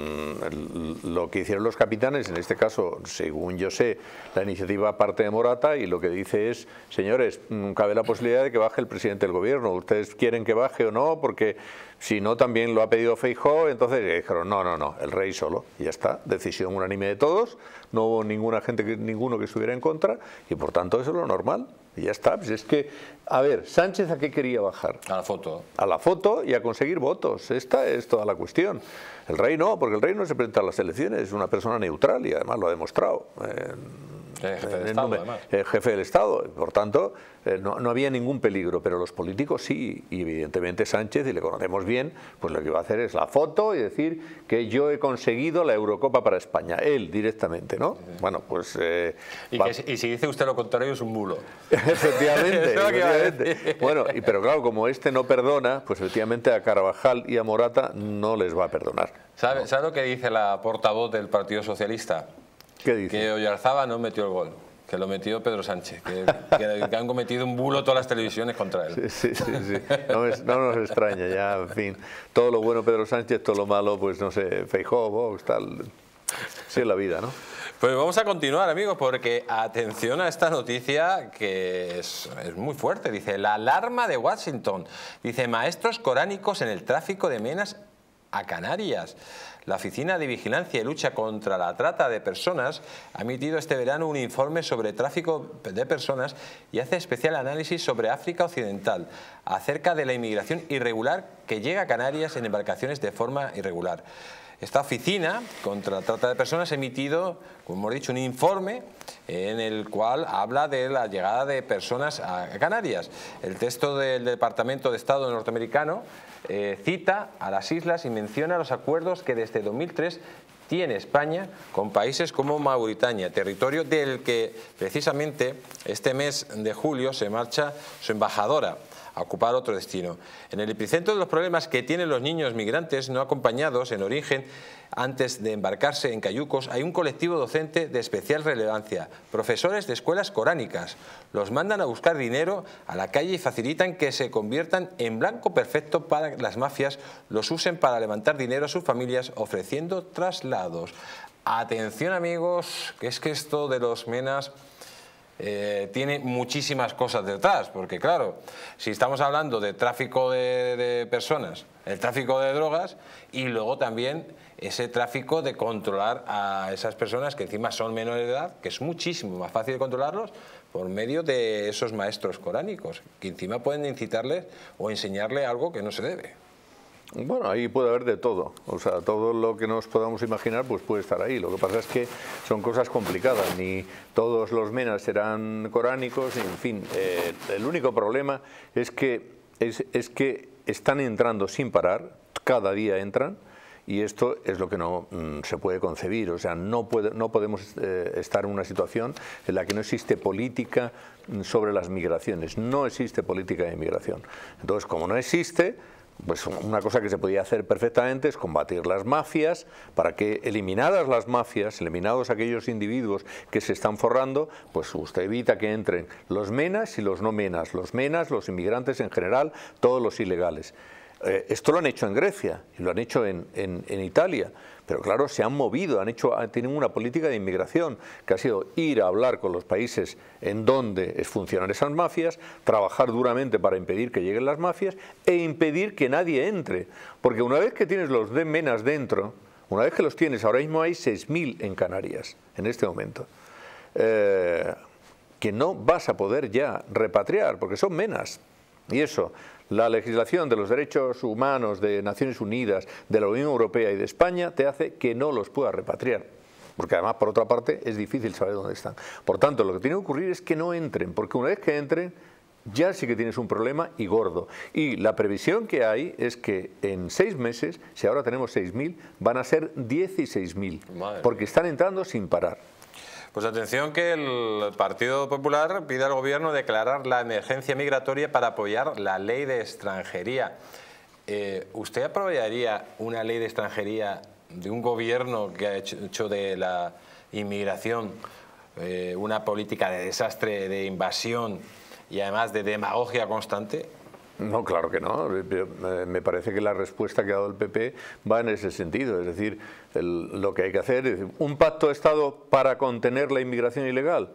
mmm, lo que hicieron los capitanes, en este caso, según yo sé, la iniciativa parte de Morata y lo que dice es, señores, mmm, cabe la posibilidad de que baje el presidente del gobierno, ustedes quieren que baje o no, porque si no también lo ha pedido Feijóo, entonces dijeron, no, no, no, el rey solo, y ya está, decisión unánime de todos, no hubo ninguna gente, que, ninguno que estuviera en contra, y por tanto eso es lo normal. Y ya está, pues es que, a ver, ¿Sánchez a qué quería bajar? A la foto. A la foto y a conseguir votos, esta es toda la cuestión. El rey no, porque el rey no se presenta a las elecciones, es una persona neutral y además lo ha demostrado. Eh, El jefe del Estado, además. El jefe del Estado, por tanto, eh, no, no había ningún peligro, pero los políticos sí, y evidentemente Sánchez, y le conocemos bien, pues lo que va a hacer es la foto y decir que yo he conseguido la Eurocopa para España, él directamente, ¿no? Sí. Bueno, pues... Eh, y, que, y si dice usted lo contrario es un bulo. Efectivamente, efectivamente. Bueno, y, pero claro, como este no perdona, pues efectivamente a Carvajal y a Morata no les va a perdonar. ¿Sabe, ¿no? ¿sabe lo que dice la portavoz del Partido Socialista? ¿Qué dice? Que Oyarzábal no metió el gol, que lo metió Pedro Sánchez, que, que, que han cometido un bulo todas las televisiones contra él. Sí, sí, sí, sí. No, es, no nos extraña ya, en fin, todo lo bueno Pedro Sánchez, todo lo malo, pues no sé, Feijóo, Vox, tal, sí es la vida, ¿no? Pues vamos a continuar, amigos, porque atención a esta noticia que es, es muy fuerte. Dice, la alarma de Washington, dice, maestros coránicos en el tráfico de menas a Canarias. La Oficina de Vigilancia y Lucha contra la Trata de Personas ha emitido este verano un informe sobre tráfico de personas y hace especial análisis sobre África Occidental, acerca de la inmigración irregular que llega a Canarias en embarcaciones de forma irregular. Esta oficina contra la trata de personas ha emitido, como hemos dicho, un informe en el cual habla de la llegada de personas a Canarias. El texto del Departamento de Estado norteamericano eh, cita a las islas y menciona los acuerdos que desde dos mil tres tiene España con países como Mauritania, territorio del que precisamente este mes de julio se marcha su embajadora a ocupar otro destino. En el epicentro de los problemas que tienen los niños migrantes no acompañados en origen, antes de embarcarse en cayucos, hay un colectivo docente de especial relevancia, profesores de escuelas coránicas. Los mandan a buscar dinero a la calle y facilitan que se conviertan en blanco perfecto para que las mafias los usen para levantar dinero a sus familias ofreciendo traslados. Atención, amigos, que es que esto de los menas... Eh, tiene muchísimas cosas detrás, porque claro, si estamos hablando de tráfico de, de personas, el tráfico de drogas y luego también ese tráfico de controlar a esas personas que encima son menores de edad, que es muchísimo más fácil de controlarlos por medio de esos maestros coránicos, que encima pueden incitarles o enseñarle algo que no se debe. Bueno, ahí puede haber de todo, o sea, todo lo que nos podamos imaginar pues puede estar ahí. Lo que pasa es que son cosas complicadas, ni todos los menas serán coránicos, en fin, eh, el único problema es que, es, es que están entrando sin parar, cada día entran, y esto es lo que no mm, se puede concebir. O sea, no, puede, no podemos eh, estar en una situación en la que no existe política sobre las migraciones. No existe política de inmigración. Entonces, como no existe, pues una cosa que se podía hacer perfectamente es combatir las mafias, para que, eliminadas las mafias, eliminados aquellos individuos que se están forrando, pues usted evita que entren los menas y los no menas, los menas, los inmigrantes en general, todos los ilegales. Eh, esto lo han hecho en Grecia y lo han hecho en, en, en Italia, pero claro, se han movido, han hecho, tienen una política de inmigración que ha sido ir a hablar con los países en donde funcionan esas mafias, trabajar duramente para impedir que lleguen las mafias e impedir que nadie entre, porque una vez que tienes los de menas dentro, una vez que los tienes, ahora mismo hay seis mil en Canarias en este momento, eh, que no vas a poder ya repatriar porque son menas, y eso, la legislación de los derechos humanos de Naciones Unidas, de la Unión Europea y de España te hace que no los puedas repatriar, porque además, por otra parte, es difícil saber dónde están. Por tanto, lo que tiene que ocurrir es que no entren, porque una vez que entren, ya sí que tienes un problema y gordo. Y la previsión que hay es que en seis meses, si ahora tenemos seis mil, van a ser dieciséis mil, porque están entrando sin parar. Pues atención, que el Partido Popular pide al Gobierno declarar la emergencia migratoria para apoyar la ley de extranjería. Eh, ¿Usted apoyaría una ley de extranjería de un Gobierno que ha hecho, hecho de la inmigración eh, una política de desastre, de invasión y además de demagogia constante? No, claro que no. Me parece que la respuesta que ha dado el P P va en ese sentido. Es decir, el, lo que hay que hacer es un pacto de Estado para contener la inmigración ilegal.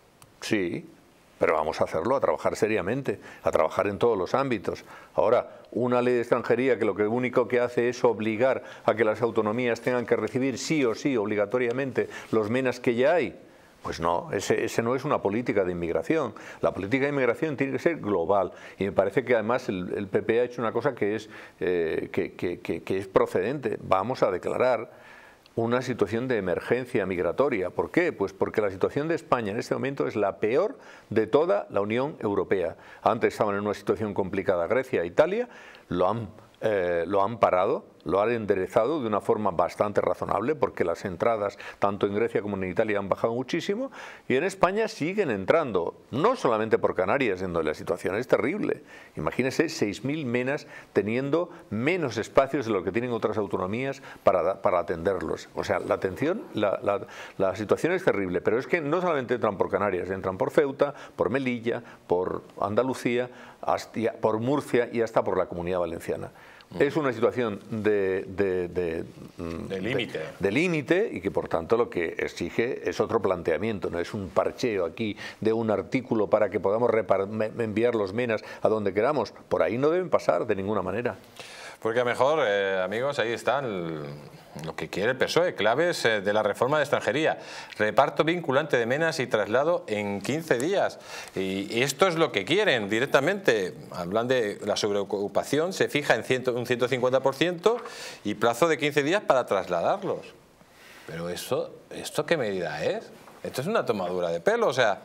Sí, pero vamos a hacerlo, a trabajar seriamente, a trabajar en todos los ámbitos. Ahora, una ley de extranjería que lo que único que hace es obligar a que las autonomías tengan que recibir sí o sí, obligatoriamente, los menas que ya hay. Pues no, ese, ese no es una política de inmigración. La política de inmigración tiene que ser global. Y me parece que además el, el P P ha hecho una cosa que es, eh, que, que, que, que es procedente. Vamos a declarar una situación de emergencia migratoria. ¿Por qué? Pues porque la situación de España en este momento es la peor de toda la Unión Europea. Antes estaban en una situación complicada Grecia e Italia, lo han, eh, lo han parado, lo han enderezado de una forma bastante razonable, porque las entradas tanto en Grecia como en Italia han bajado muchísimo, y en España siguen entrando, no solamente por Canarias, en donde la situación es terrible. Imagínense seis mil menas teniendo menos espacios de lo que tienen otras autonomías para, para atenderlos. O sea, la atención, la, la, la situación es terrible, pero es que no solamente entran por Canarias, entran por Ceuta, por Melilla, por Andalucía, hasta, por Murcia y hasta por la Comunidad Valenciana. Es una situación de, de, de, de límite de, de límite y que por tanto lo que exige es otro planteamiento, no es un parcheo aquí de un artículo para que podamos enviar los menas a donde queramos. Por ahí no deben pasar de ninguna manera. Porque a lo mejor, eh, amigos, ahí están el, lo que quiere el P S O E, claves eh, de la reforma de extranjería. Reparto vinculante de menas y traslado en quince días. Y, y esto es lo que quieren directamente. Hablan de la sobreocupación, se fija en ciento, un ciento cincuenta por ciento y plazo de quince días para trasladarlos. Pero eso, ¿esto qué medida es? Esto es una tomadura de pelo, o sea,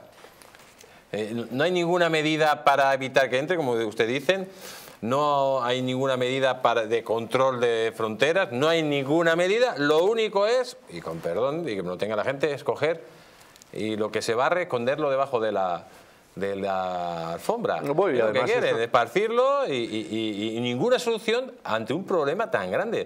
eh, no hay ninguna medida para evitar que entre, como usted dicen. No hay ninguna medida para, de control de fronteras, no hay ninguna medida, lo único es, y con perdón, y que me lo tenga la gente, escoger y lo que se barre, esconderlo debajo de la, de la alfombra. No voy, lo que quieren, eso... esparcirlo y, y, y, y ninguna solución ante un problema tan grande.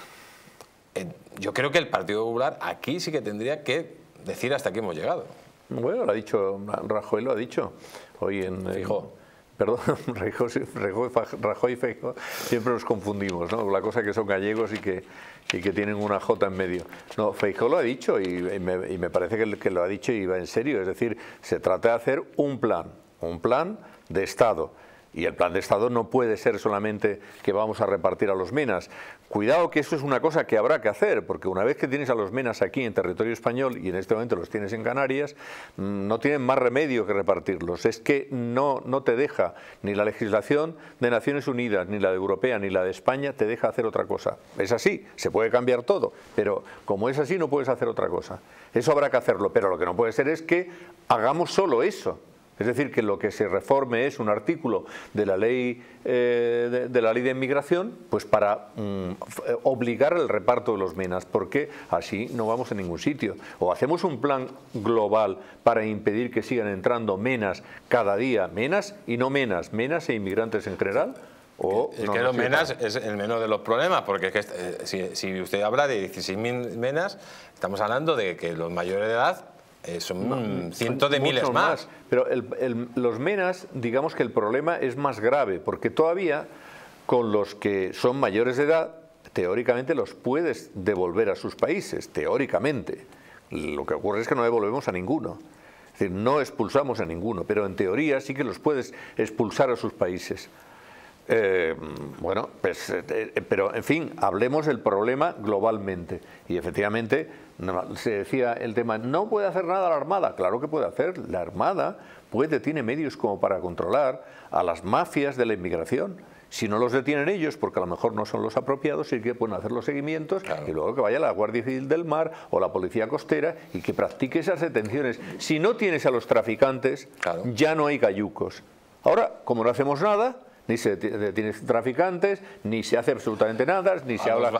Eh, yo creo que el Partido Popular aquí sí que tendría que decir hasta aquí hemos llegado. Bueno, lo ha dicho, Rajoy lo ha dicho hoy en... Fijó. Perdón, Rajoy y Feijóo siempre nos confundimos, ¿no? La cosa que son gallegos y que, y que tienen una J en medio. No, Feijóo lo ha dicho y, y, me, y me parece que, que lo ha dicho y va en serio. Es decir, se trata de hacer un plan, un plan de Estado. Y el plan de Estado no puede ser solamente que vamos a repartir a los menas. Cuidado que eso es una cosa que habrá que hacer, porque una vez que tienes a los menas aquí en territorio español y en este momento los tienes en Canarias, no tienen más remedio que repartirlos. Es que no, no te deja ni la legislación de Naciones Unidas, ni la de Europea, ni la de España, te deja hacer otra cosa. Es así, se puede cambiar todo, pero como es así no puedes hacer otra cosa. Eso habrá que hacerlo, pero lo que no puede ser es que hagamos solo eso. Es decir, que lo que se reforme es un artículo de la ley eh, de, de la ley de inmigración, pues para mm, obligar el reparto de los MENAs, porque así no vamos a ningún sitio. O hacemos un plan global para impedir que sigan entrando MENAs cada día, MENAs y no MENAs, MENAs e inmigrantes en general. O es no, que no los sé, MENAs es el menor de los problemas, porque es que, eh, si, si usted habla de dieciséis mil MENAs, estamos hablando de que los mayores de edad Eh, son no, cientos de miles más. más. Pero el, el, los MENAs, digamos que el problema es más grave, porque todavía con los que son mayores de edad, teóricamente los puedes devolver a sus países, teóricamente. Lo que ocurre es que no devolvemos a ninguno. Es decir, no expulsamos a ninguno, pero en teoría sí que los puedes expulsar a sus países. Eh, bueno, pues, eh, pero en fin, hablemos del problema globalmente. Y efectivamente, no, se decía el tema, no puede hacer nada la Armada. Claro que puede hacer. La Armada puede, tiene medios como para controlar a las mafias de la inmigración. Si no los detienen ellos, porque a lo mejor no son los apropiados, sí que pueden hacer los seguimientos, claro. Y luego que vaya la Guardia Civil del Mar o la Policía Costera y que practique esas detenciones. Si no tienes a los traficantes, claro, ya no hay cayucos. Ahora, como no hacemos nada, ni se detienen traficantes, ni se hace absolutamente nada, ni se a habla... Los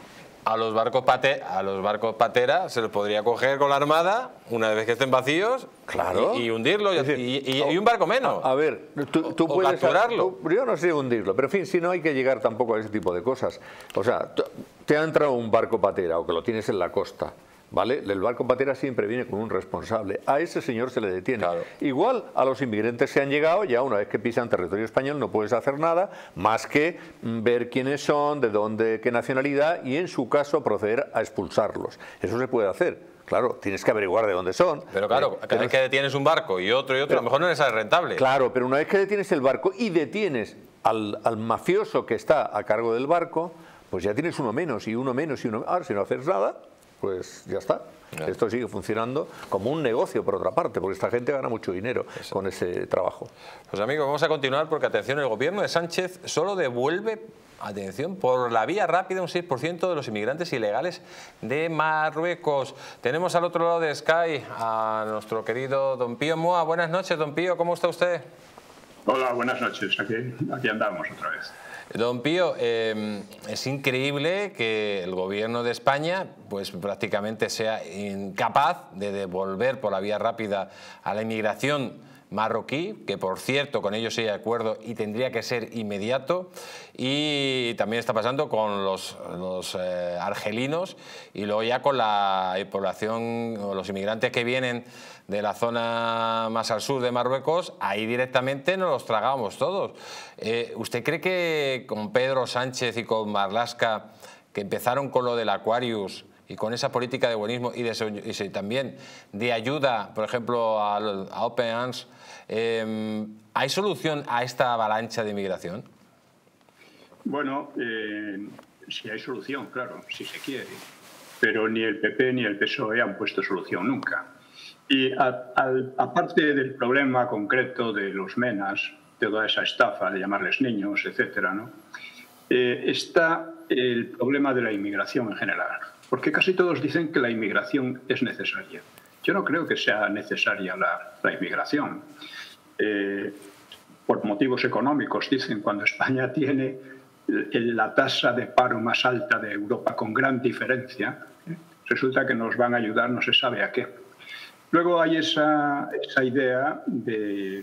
a los barcos pate, a los barcos patera se los podría coger con la Armada una vez que estén vacíos, claro, y, y hundirlo, y, decir, y, y, y un barco menos. A, a ver, tú, tú o, puedes... O capturarlo. Tú, yo no sé hundirlo, pero en fin, si no hay que llegar tampoco a ese tipo de cosas. O sea, te ha entrado un barco patera o que lo tienes en la costa, ¿vale? El barco patera siempre viene con un responsable. A ese señor se le detiene. Claro. Igual a los inmigrantes que han llegado, ya una vez que pisan territorio español no puedes hacer nada más que ver quiénes son, de dónde, qué nacionalidad y en su caso proceder a expulsarlos. Eso se puede hacer. Claro, tienes que averiguar de dónde son. Pero claro, cada vez que detienes un barco y otro y otro, pero, a lo mejor no les sale rentable. Claro, pero una vez que detienes el barco y detienes al, al mafioso que está a cargo del barco, pues ya tienes uno menos y uno menos y uno menos. Ahora, si no haces nada, pues ya está. Claro. Esto sigue funcionando como un negocio por otra parte, porque esta gente gana mucho dinero Eso. con ese trabajo. Pues amigos, vamos a continuar porque, atención, el gobierno de Sánchez solo devuelve, atención, por la vía rápida un seis por ciento de los inmigrantes ilegales de Marruecos. Tenemos al otro lado de Sky a nuestro querido don Pío Moa. Buenas noches, don Pío, ¿cómo está usted? Hola, buenas noches, aquí, aquí andamos otra vez. Don Pío, eh, es increíble que el gobierno de España pues prácticamente sea incapaz de devolver por la vía rápida a la inmigración marroquí, que por cierto con ellos sí hay acuerdo y tendría que ser inmediato, y también está pasando con los, los eh, argelinos y luego ya con la población o los inmigrantes que vienen de la zona más al sur de Marruecos, ahí directamente nos los tragábamos todos. Eh, ¿Usted cree que con Pedro Sánchez y con Marlaska, que empezaron con lo del Aquarius y con esa política de buenismo y, de, y también de ayuda, por ejemplo, a, a Open Arms, eh, ¿hay solución a esta avalancha de inmigración? Bueno, eh, sí hay solución, claro, si se quiere. Pero ni el P P ni el P S O E han puesto solución nunca. Y a, a, aparte del problema concreto de los MENAs, de toda esa estafa de llamarles niños, etcétera, ¿no? eh, está el problema de la inmigración en general. Porque casi todos dicen que la inmigración es necesaria. Yo no creo que sea necesaria la, la inmigración. Eh, por motivos económicos, dicen, cuando España tiene la tasa de paro más alta de Europa con gran diferencia, ¿eh? Resulta que nos van a ayudar no se sabe a qué. Luego hay esa, esa idea de,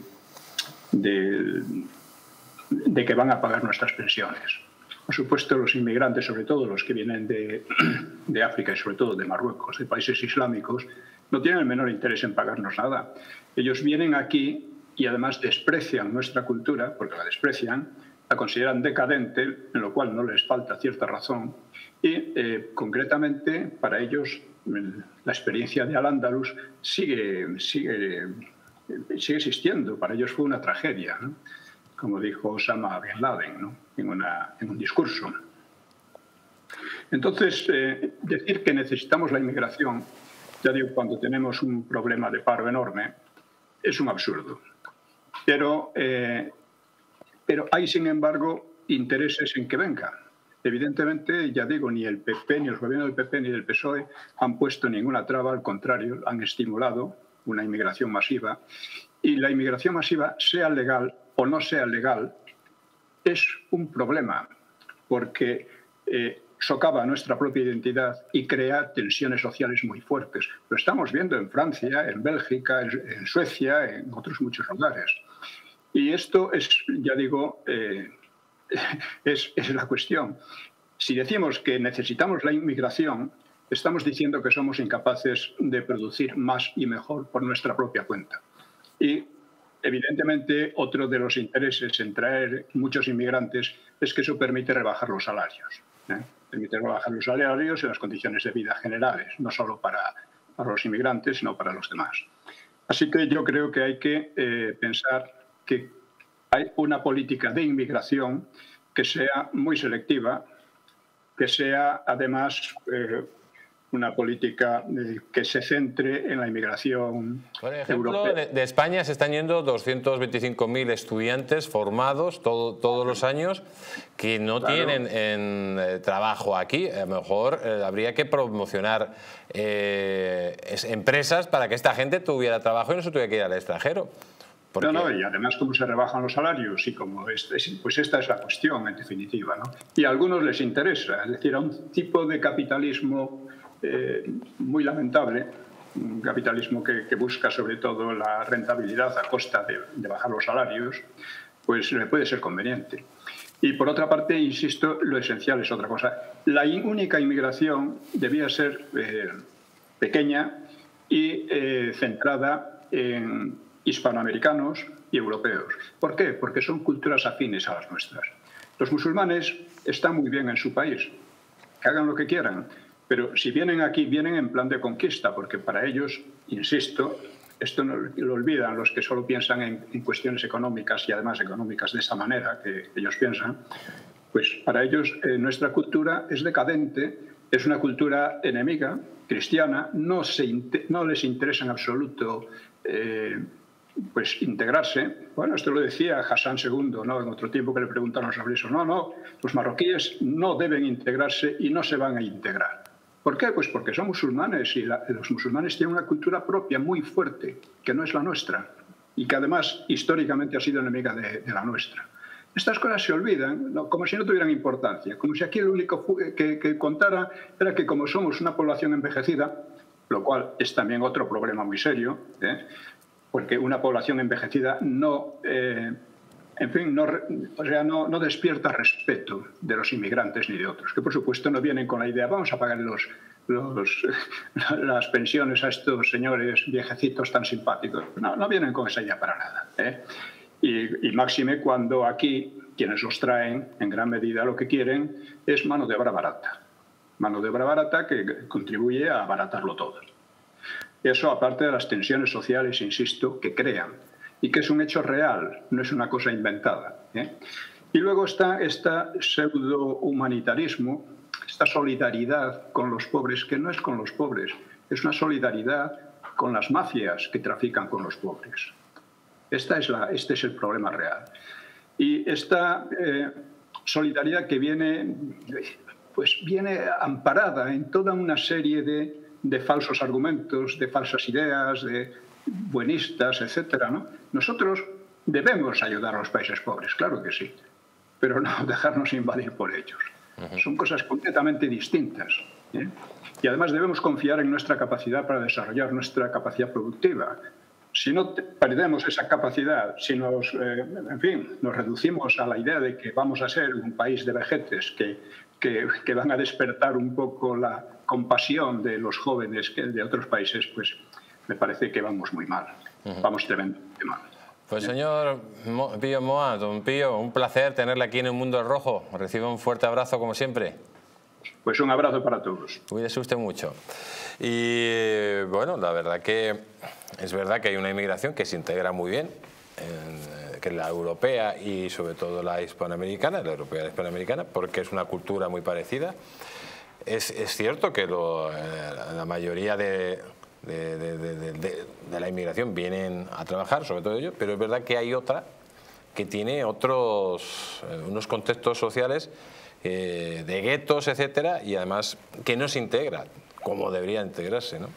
de, de que van a pagar nuestras pensiones. Por supuesto, los inmigrantes, sobre todo los que vienen de, de África y sobre todo de Marruecos, de países islámicos, no tienen el menor interés en pagarnos nada. Ellos vienen aquí y además desprecian nuestra cultura, porque la desprecian, la consideran decadente, en lo cual no les falta cierta razón, y eh, concretamente para ellos la experiencia de Al-Ándalus sigue, sigue, sigue existiendo. Para ellos fue una tragedia, ¿no? Como dijo Osama Bin Laden, ¿no? en, una, en un discurso. Entonces, eh, decir que necesitamos la inmigración, ya digo, cuando tenemos un problema de paro enorme, es un absurdo. Pero, eh, pero hay, sin embargo, intereses en que venga. Evidentemente, ya digo, ni el P P, ni el gobierno del P P, ni del P S O E han puesto ninguna traba, al contrario, han estimulado una inmigración masiva. Y la inmigración masiva, sea legal o no sea legal, es un problema, porque eh, socava nuestra propia identidad y crea tensiones sociales muy fuertes. Lo estamos viendo en Francia, en Bélgica, en, en Suecia, en otros muchos lugares. Y esto es, ya digo, eh, es, es la cuestión. Si decimos que necesitamos la inmigración, estamos diciendo que somos incapaces de producir más y mejor por nuestra propia cuenta. Y, evidentemente, otro de los intereses en traer muchos inmigrantes es que eso permite rebajar los salarios. ¿eh? Permite rebajar los salarios y las condiciones de vida generales, no solo para, para los inmigrantes, sino para los demás. Así que yo creo que hay que eh, pensar que hay una política de inmigración que sea muy selectiva, que sea, además, eh, una política eh, que se centre en la inmigración Por ejemplo, europea. de, de España se están yendo doscientos veinticinco mil estudiantes formados todo, todos los años que no Claro. tienen en, eh, trabajo aquí. A lo mejor eh, habría que promocionar eh, es, empresas para que esta gente tuviera trabajo y no se tuviera que ir al extranjero. Porque... No, no, y además cómo se rebajan los salarios y como es, es, pues esta es la cuestión en definitiva, ¿no? Y a algunos les interesa, es decir, a un tipo de capitalismo eh, muy lamentable, un capitalismo que, que busca sobre todo la rentabilidad a costa de, de bajar los salarios, pues le puede ser conveniente. Y por otra parte, insisto, lo esencial es otra cosa. La única inmigración debía ser eh, pequeña y eh, centrada en hispanoamericanos y europeos. ¿Por qué? Porque son culturas afines a las nuestras. Los musulmanes están muy bien en su país, que hagan lo que quieran, pero si vienen aquí, vienen en plan de conquista, porque para ellos, insisto, esto no lo olvidan los que solo piensan en, en cuestiones económicas y además económicas de esa manera que ellos piensan, pues para ellos eh, nuestra cultura es decadente, es una cultura enemiga, cristiana, no, se, no les interesa en absoluto eh, pues integrarse. Bueno, esto lo decía Hassan segundo, ¿no? En otro tiempo que le preguntaron sobre eso. No, no, los marroquíes no deben integrarse y no se van a integrar. ¿Por qué? Pues porque son musulmanes y la, los musulmanes tienen una cultura propia muy fuerte, que no es la nuestra y que además históricamente ha sido enemiga de, de la nuestra. Estas cosas se olvidan, ¿no? Como si no tuvieran importancia, como si aquí lo único que, que contara era que como somos una población envejecida, lo cual es también otro problema muy serio, ¿eh? Porque una población envejecida no, eh, en fin, no, o sea, no, no despierta respeto de los inmigrantes ni de otros, que por supuesto no vienen con la idea, vamos a pagar los, los, las pensiones a estos señores viejecitos tan simpáticos. No, no vienen con esa idea para nada, ¿eh? Y, y máxime cuando aquí quienes los traen, en gran medida lo que quieren es mano de obra barata. Mano de obra barata que contribuye a abaratarlo todo. Eso aparte de las tensiones sociales, insisto, que crean y que es un hecho real, no es una cosa inventada, ¿eh? Y luego está este pseudo-humanitarismo, esta solidaridad con los pobres, que no es con los pobres, es una solidaridad con las mafias que trafican con los pobres. Esta es la, este es el problema real. Y esta eh, solidaridad que viene, pues viene amparada en toda una serie de de falsos argumentos, de falsas ideas, de buenistas, etcétera, ¿no? Nosotros debemos ayudar a los países pobres, claro que sí, pero no dejarnos invadir por ellos. Uh-huh. Son cosas completamente distintas, ¿eh? Y además debemos confiar en nuestra capacidad para desarrollar nuestra capacidad productiva. Si no perdemos esa capacidad, si nos, eh, en fin, nos reducimos a la idea de que vamos a ser un país de vejetes que, que, que van a despertar un poco la compasión de los jóvenes de otros países, pues me parece que vamos muy mal, uh-huh. Vamos tremendamente mal. Pues señor Pío Moa, don Pío, un placer tenerle aquí en el Mundo del Rojo. Reciba un fuerte abrazo como siempre. Pues un abrazo para todos. Cuídese usted mucho. Y bueno, la verdad que es verdad que hay una inmigración que se integra muy bien, en, que es la europea y sobre todo la hispanoamericana, la europea y la hispanoamericana, porque es una cultura muy parecida. Es, es cierto que lo, la mayoría de, de, de, de, de, de la inmigración vienen a trabajar, sobre todo ellos, pero es verdad que hay otra que tiene otros, unos contextos sociales eh, de guetos, etcétera, y además que no se integra como debería integrarse, ¿no?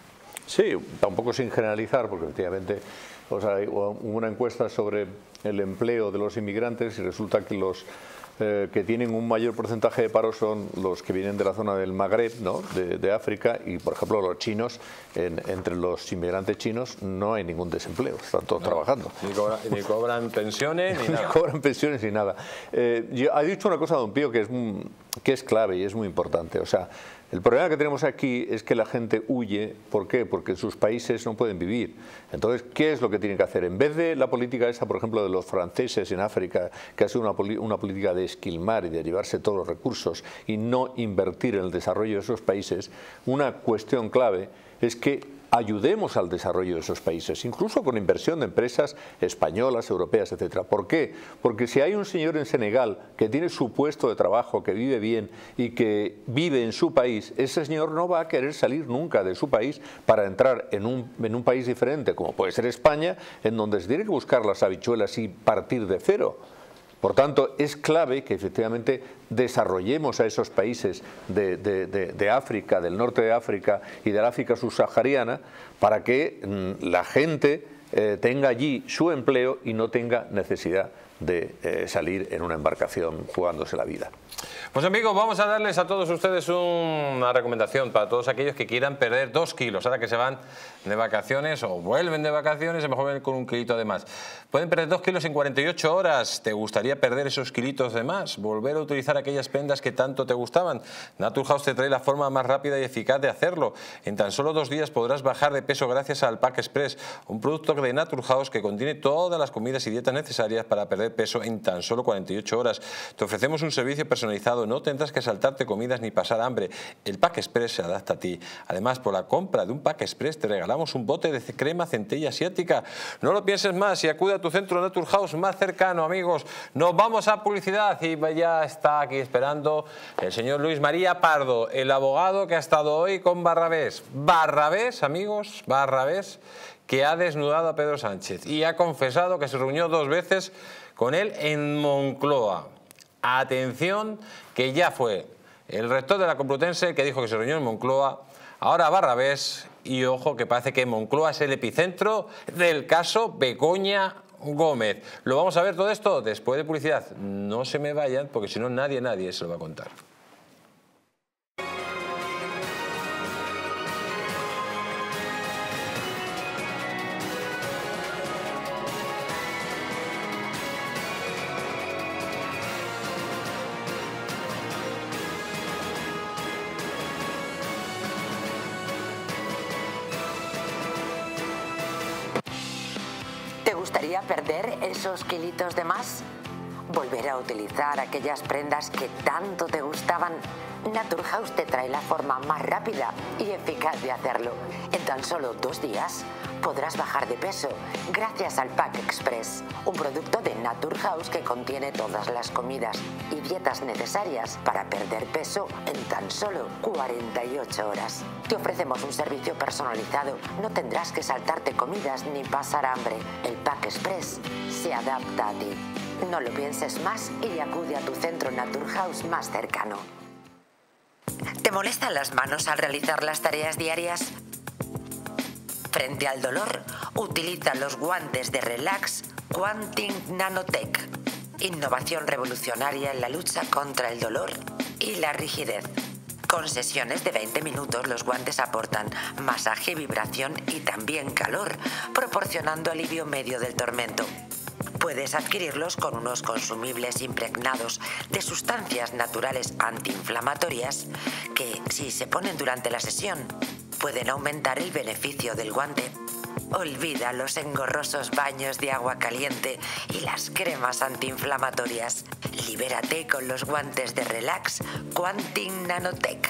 Sí, tampoco sin generalizar, porque efectivamente, o sea, hubo una encuesta sobre el empleo de los inmigrantes y resulta que los eh, que tienen un mayor porcentaje de paro son los que vienen de la zona del Magreb, ¿no? de, de África, y por ejemplo los chinos, en, entre los inmigrantes chinos no hay ningún desempleo, están todos no, trabajando. Ni, cobra, ni cobran pensiones ni nada. Ni cobran pensiones ni nada. Eh, yo, ha dicho una cosa don Pío que es, que es clave y es muy importante, o sea, el problema que tenemos aquí es que la gente huye. ¿Por qué? Porque en sus países no pueden vivir. Entonces, ¿qué es lo que tienen que hacer? En vez de la política esa, por ejemplo, de los franceses en África, que ha sido una, una política de esquilmar y de llevarse todos los recursos y no invertir en el desarrollo de esos países, una cuestión clave es que ayudemos al desarrollo de esos países, incluso con inversión de empresas españolas, europeas, etcétera. ¿Por qué? Porque si hay un señor en Senegal que tiene su puesto de trabajo, que vive bien y que vive en su país, ese señor no va a querer salir nunca de su país para entrar en un, en un país diferente, como puede ser España, en donde se tiene que buscar las habichuelas y partir de cero. Por tanto, es clave que efectivamente desarrollemos a esos países de, de, de, de África, del norte de África y del África subsahariana, para que mm, la gente eh, tenga allí su empleo y no tenga necesidad de eh, salir en una embarcación jugándose la vida. Pues amigos, vamos a darles a todos ustedes una recomendación para todos aquellos que quieran perder dos kilos, ahora que se van de vacaciones o vuelven de vacaciones, a lo mejor ven con un kilito de más. Pueden perder dos kilos en cuarenta y ocho horas. ¿Te gustaría perder esos kilitos de más? ¿Volver a utilizar aquellas prendas que tanto te gustaban? Naturhaus te trae la forma más rápida y eficaz de hacerlo. En tan solo dos días podrás bajar de peso gracias al Pack Express, un producto de Naturhaus que contiene todas las comidas y dietas necesarias para perder peso en tan solo cuarenta y ocho horas. Te ofrecemos un servicio personalizado, no tendrás que saltarte comidas ni pasar hambre. El Pack Express se adapta a ti. Además, por la compra de un Pack Express te regalamos un bote de crema centella asiática. No lo pienses más y acude a tu centro Naturhaus más cercano, amigos. Nos vamos a publicidad y ya está aquí esperando el señor Luis María Pardo, el abogado que ha estado hoy con Barrabés. Barrabés, amigos, Barrabés, que ha desnudado a Pedro Sánchez y ha confesado que se reunió dos veces con él en Moncloa. Atención, que ya fue el rector de la Complutense que dijo que se reunió en Moncloa, ahora Barrabés, y ojo que parece que Moncloa es el epicentro del caso Begoña Gómez. Lo vamos a ver todo esto después de publicidad. No se me vayan porque si no nadie, nadie se lo va a contar. ¿Te gustaría perder esos kilitos de más? ¿Volver a utilizar aquellas prendas que tanto te gustaban? Naturhaus te trae la forma más rápida y eficaz de hacerlo. En tan solo dos días podrás bajar de peso gracias al Pack Express, un producto de Naturhaus que contiene todas las comidas y dietas necesarias para perder peso en tan solo cuarenta y ocho horas. Te ofrecemos un servicio personalizado, no tendrás que saltarte comidas ni pasar hambre. El Pack Express se adapta a ti. No lo pienses más y acude a tu centro Naturhaus más cercano. ¿Te molestan las manos al realizar las tareas diarias? Frente al dolor, utiliza los guantes de Relax Quantum Nanotech. Innovación revolucionaria en la lucha contra el dolor y la rigidez. Con sesiones de veinte minutos, los guantes aportan masaje, vibración y también calor, proporcionando alivio medio del tormento. Puedes adquirirlos con unos consumibles impregnados de sustancias naturales antiinflamatorias que, si se ponen durante la sesión, pueden aumentar el beneficio del guante. Olvida los engorrosos baños de agua caliente y las cremas antiinflamatorias. Libérate con los guantes de Relax Quantum Nanotech.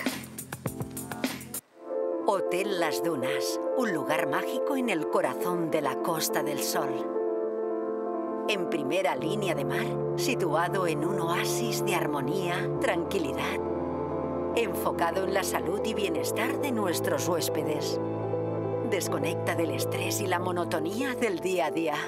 Hotel Las Dunas, un lugar mágico en el corazón de la Costa del Sol. En primera línea de mar, situado en un oasis de armonía, tranquilidad, enfocado en la salud y bienestar de nuestros huéspedes. Desconecta del estrés y la monotonía del día a día.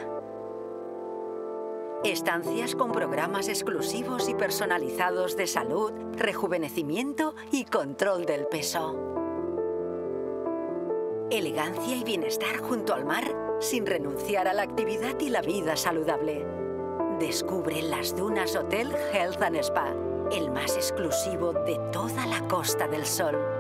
Estancias con programas exclusivos y personalizados de salud, rejuvenecimiento y control del peso. Elegancia y bienestar junto al mar, sin renunciar a la actividad y la vida saludable. Descubre Las Dunas Hotel Health and Spa, el más exclusivo de toda la Costa del Sol.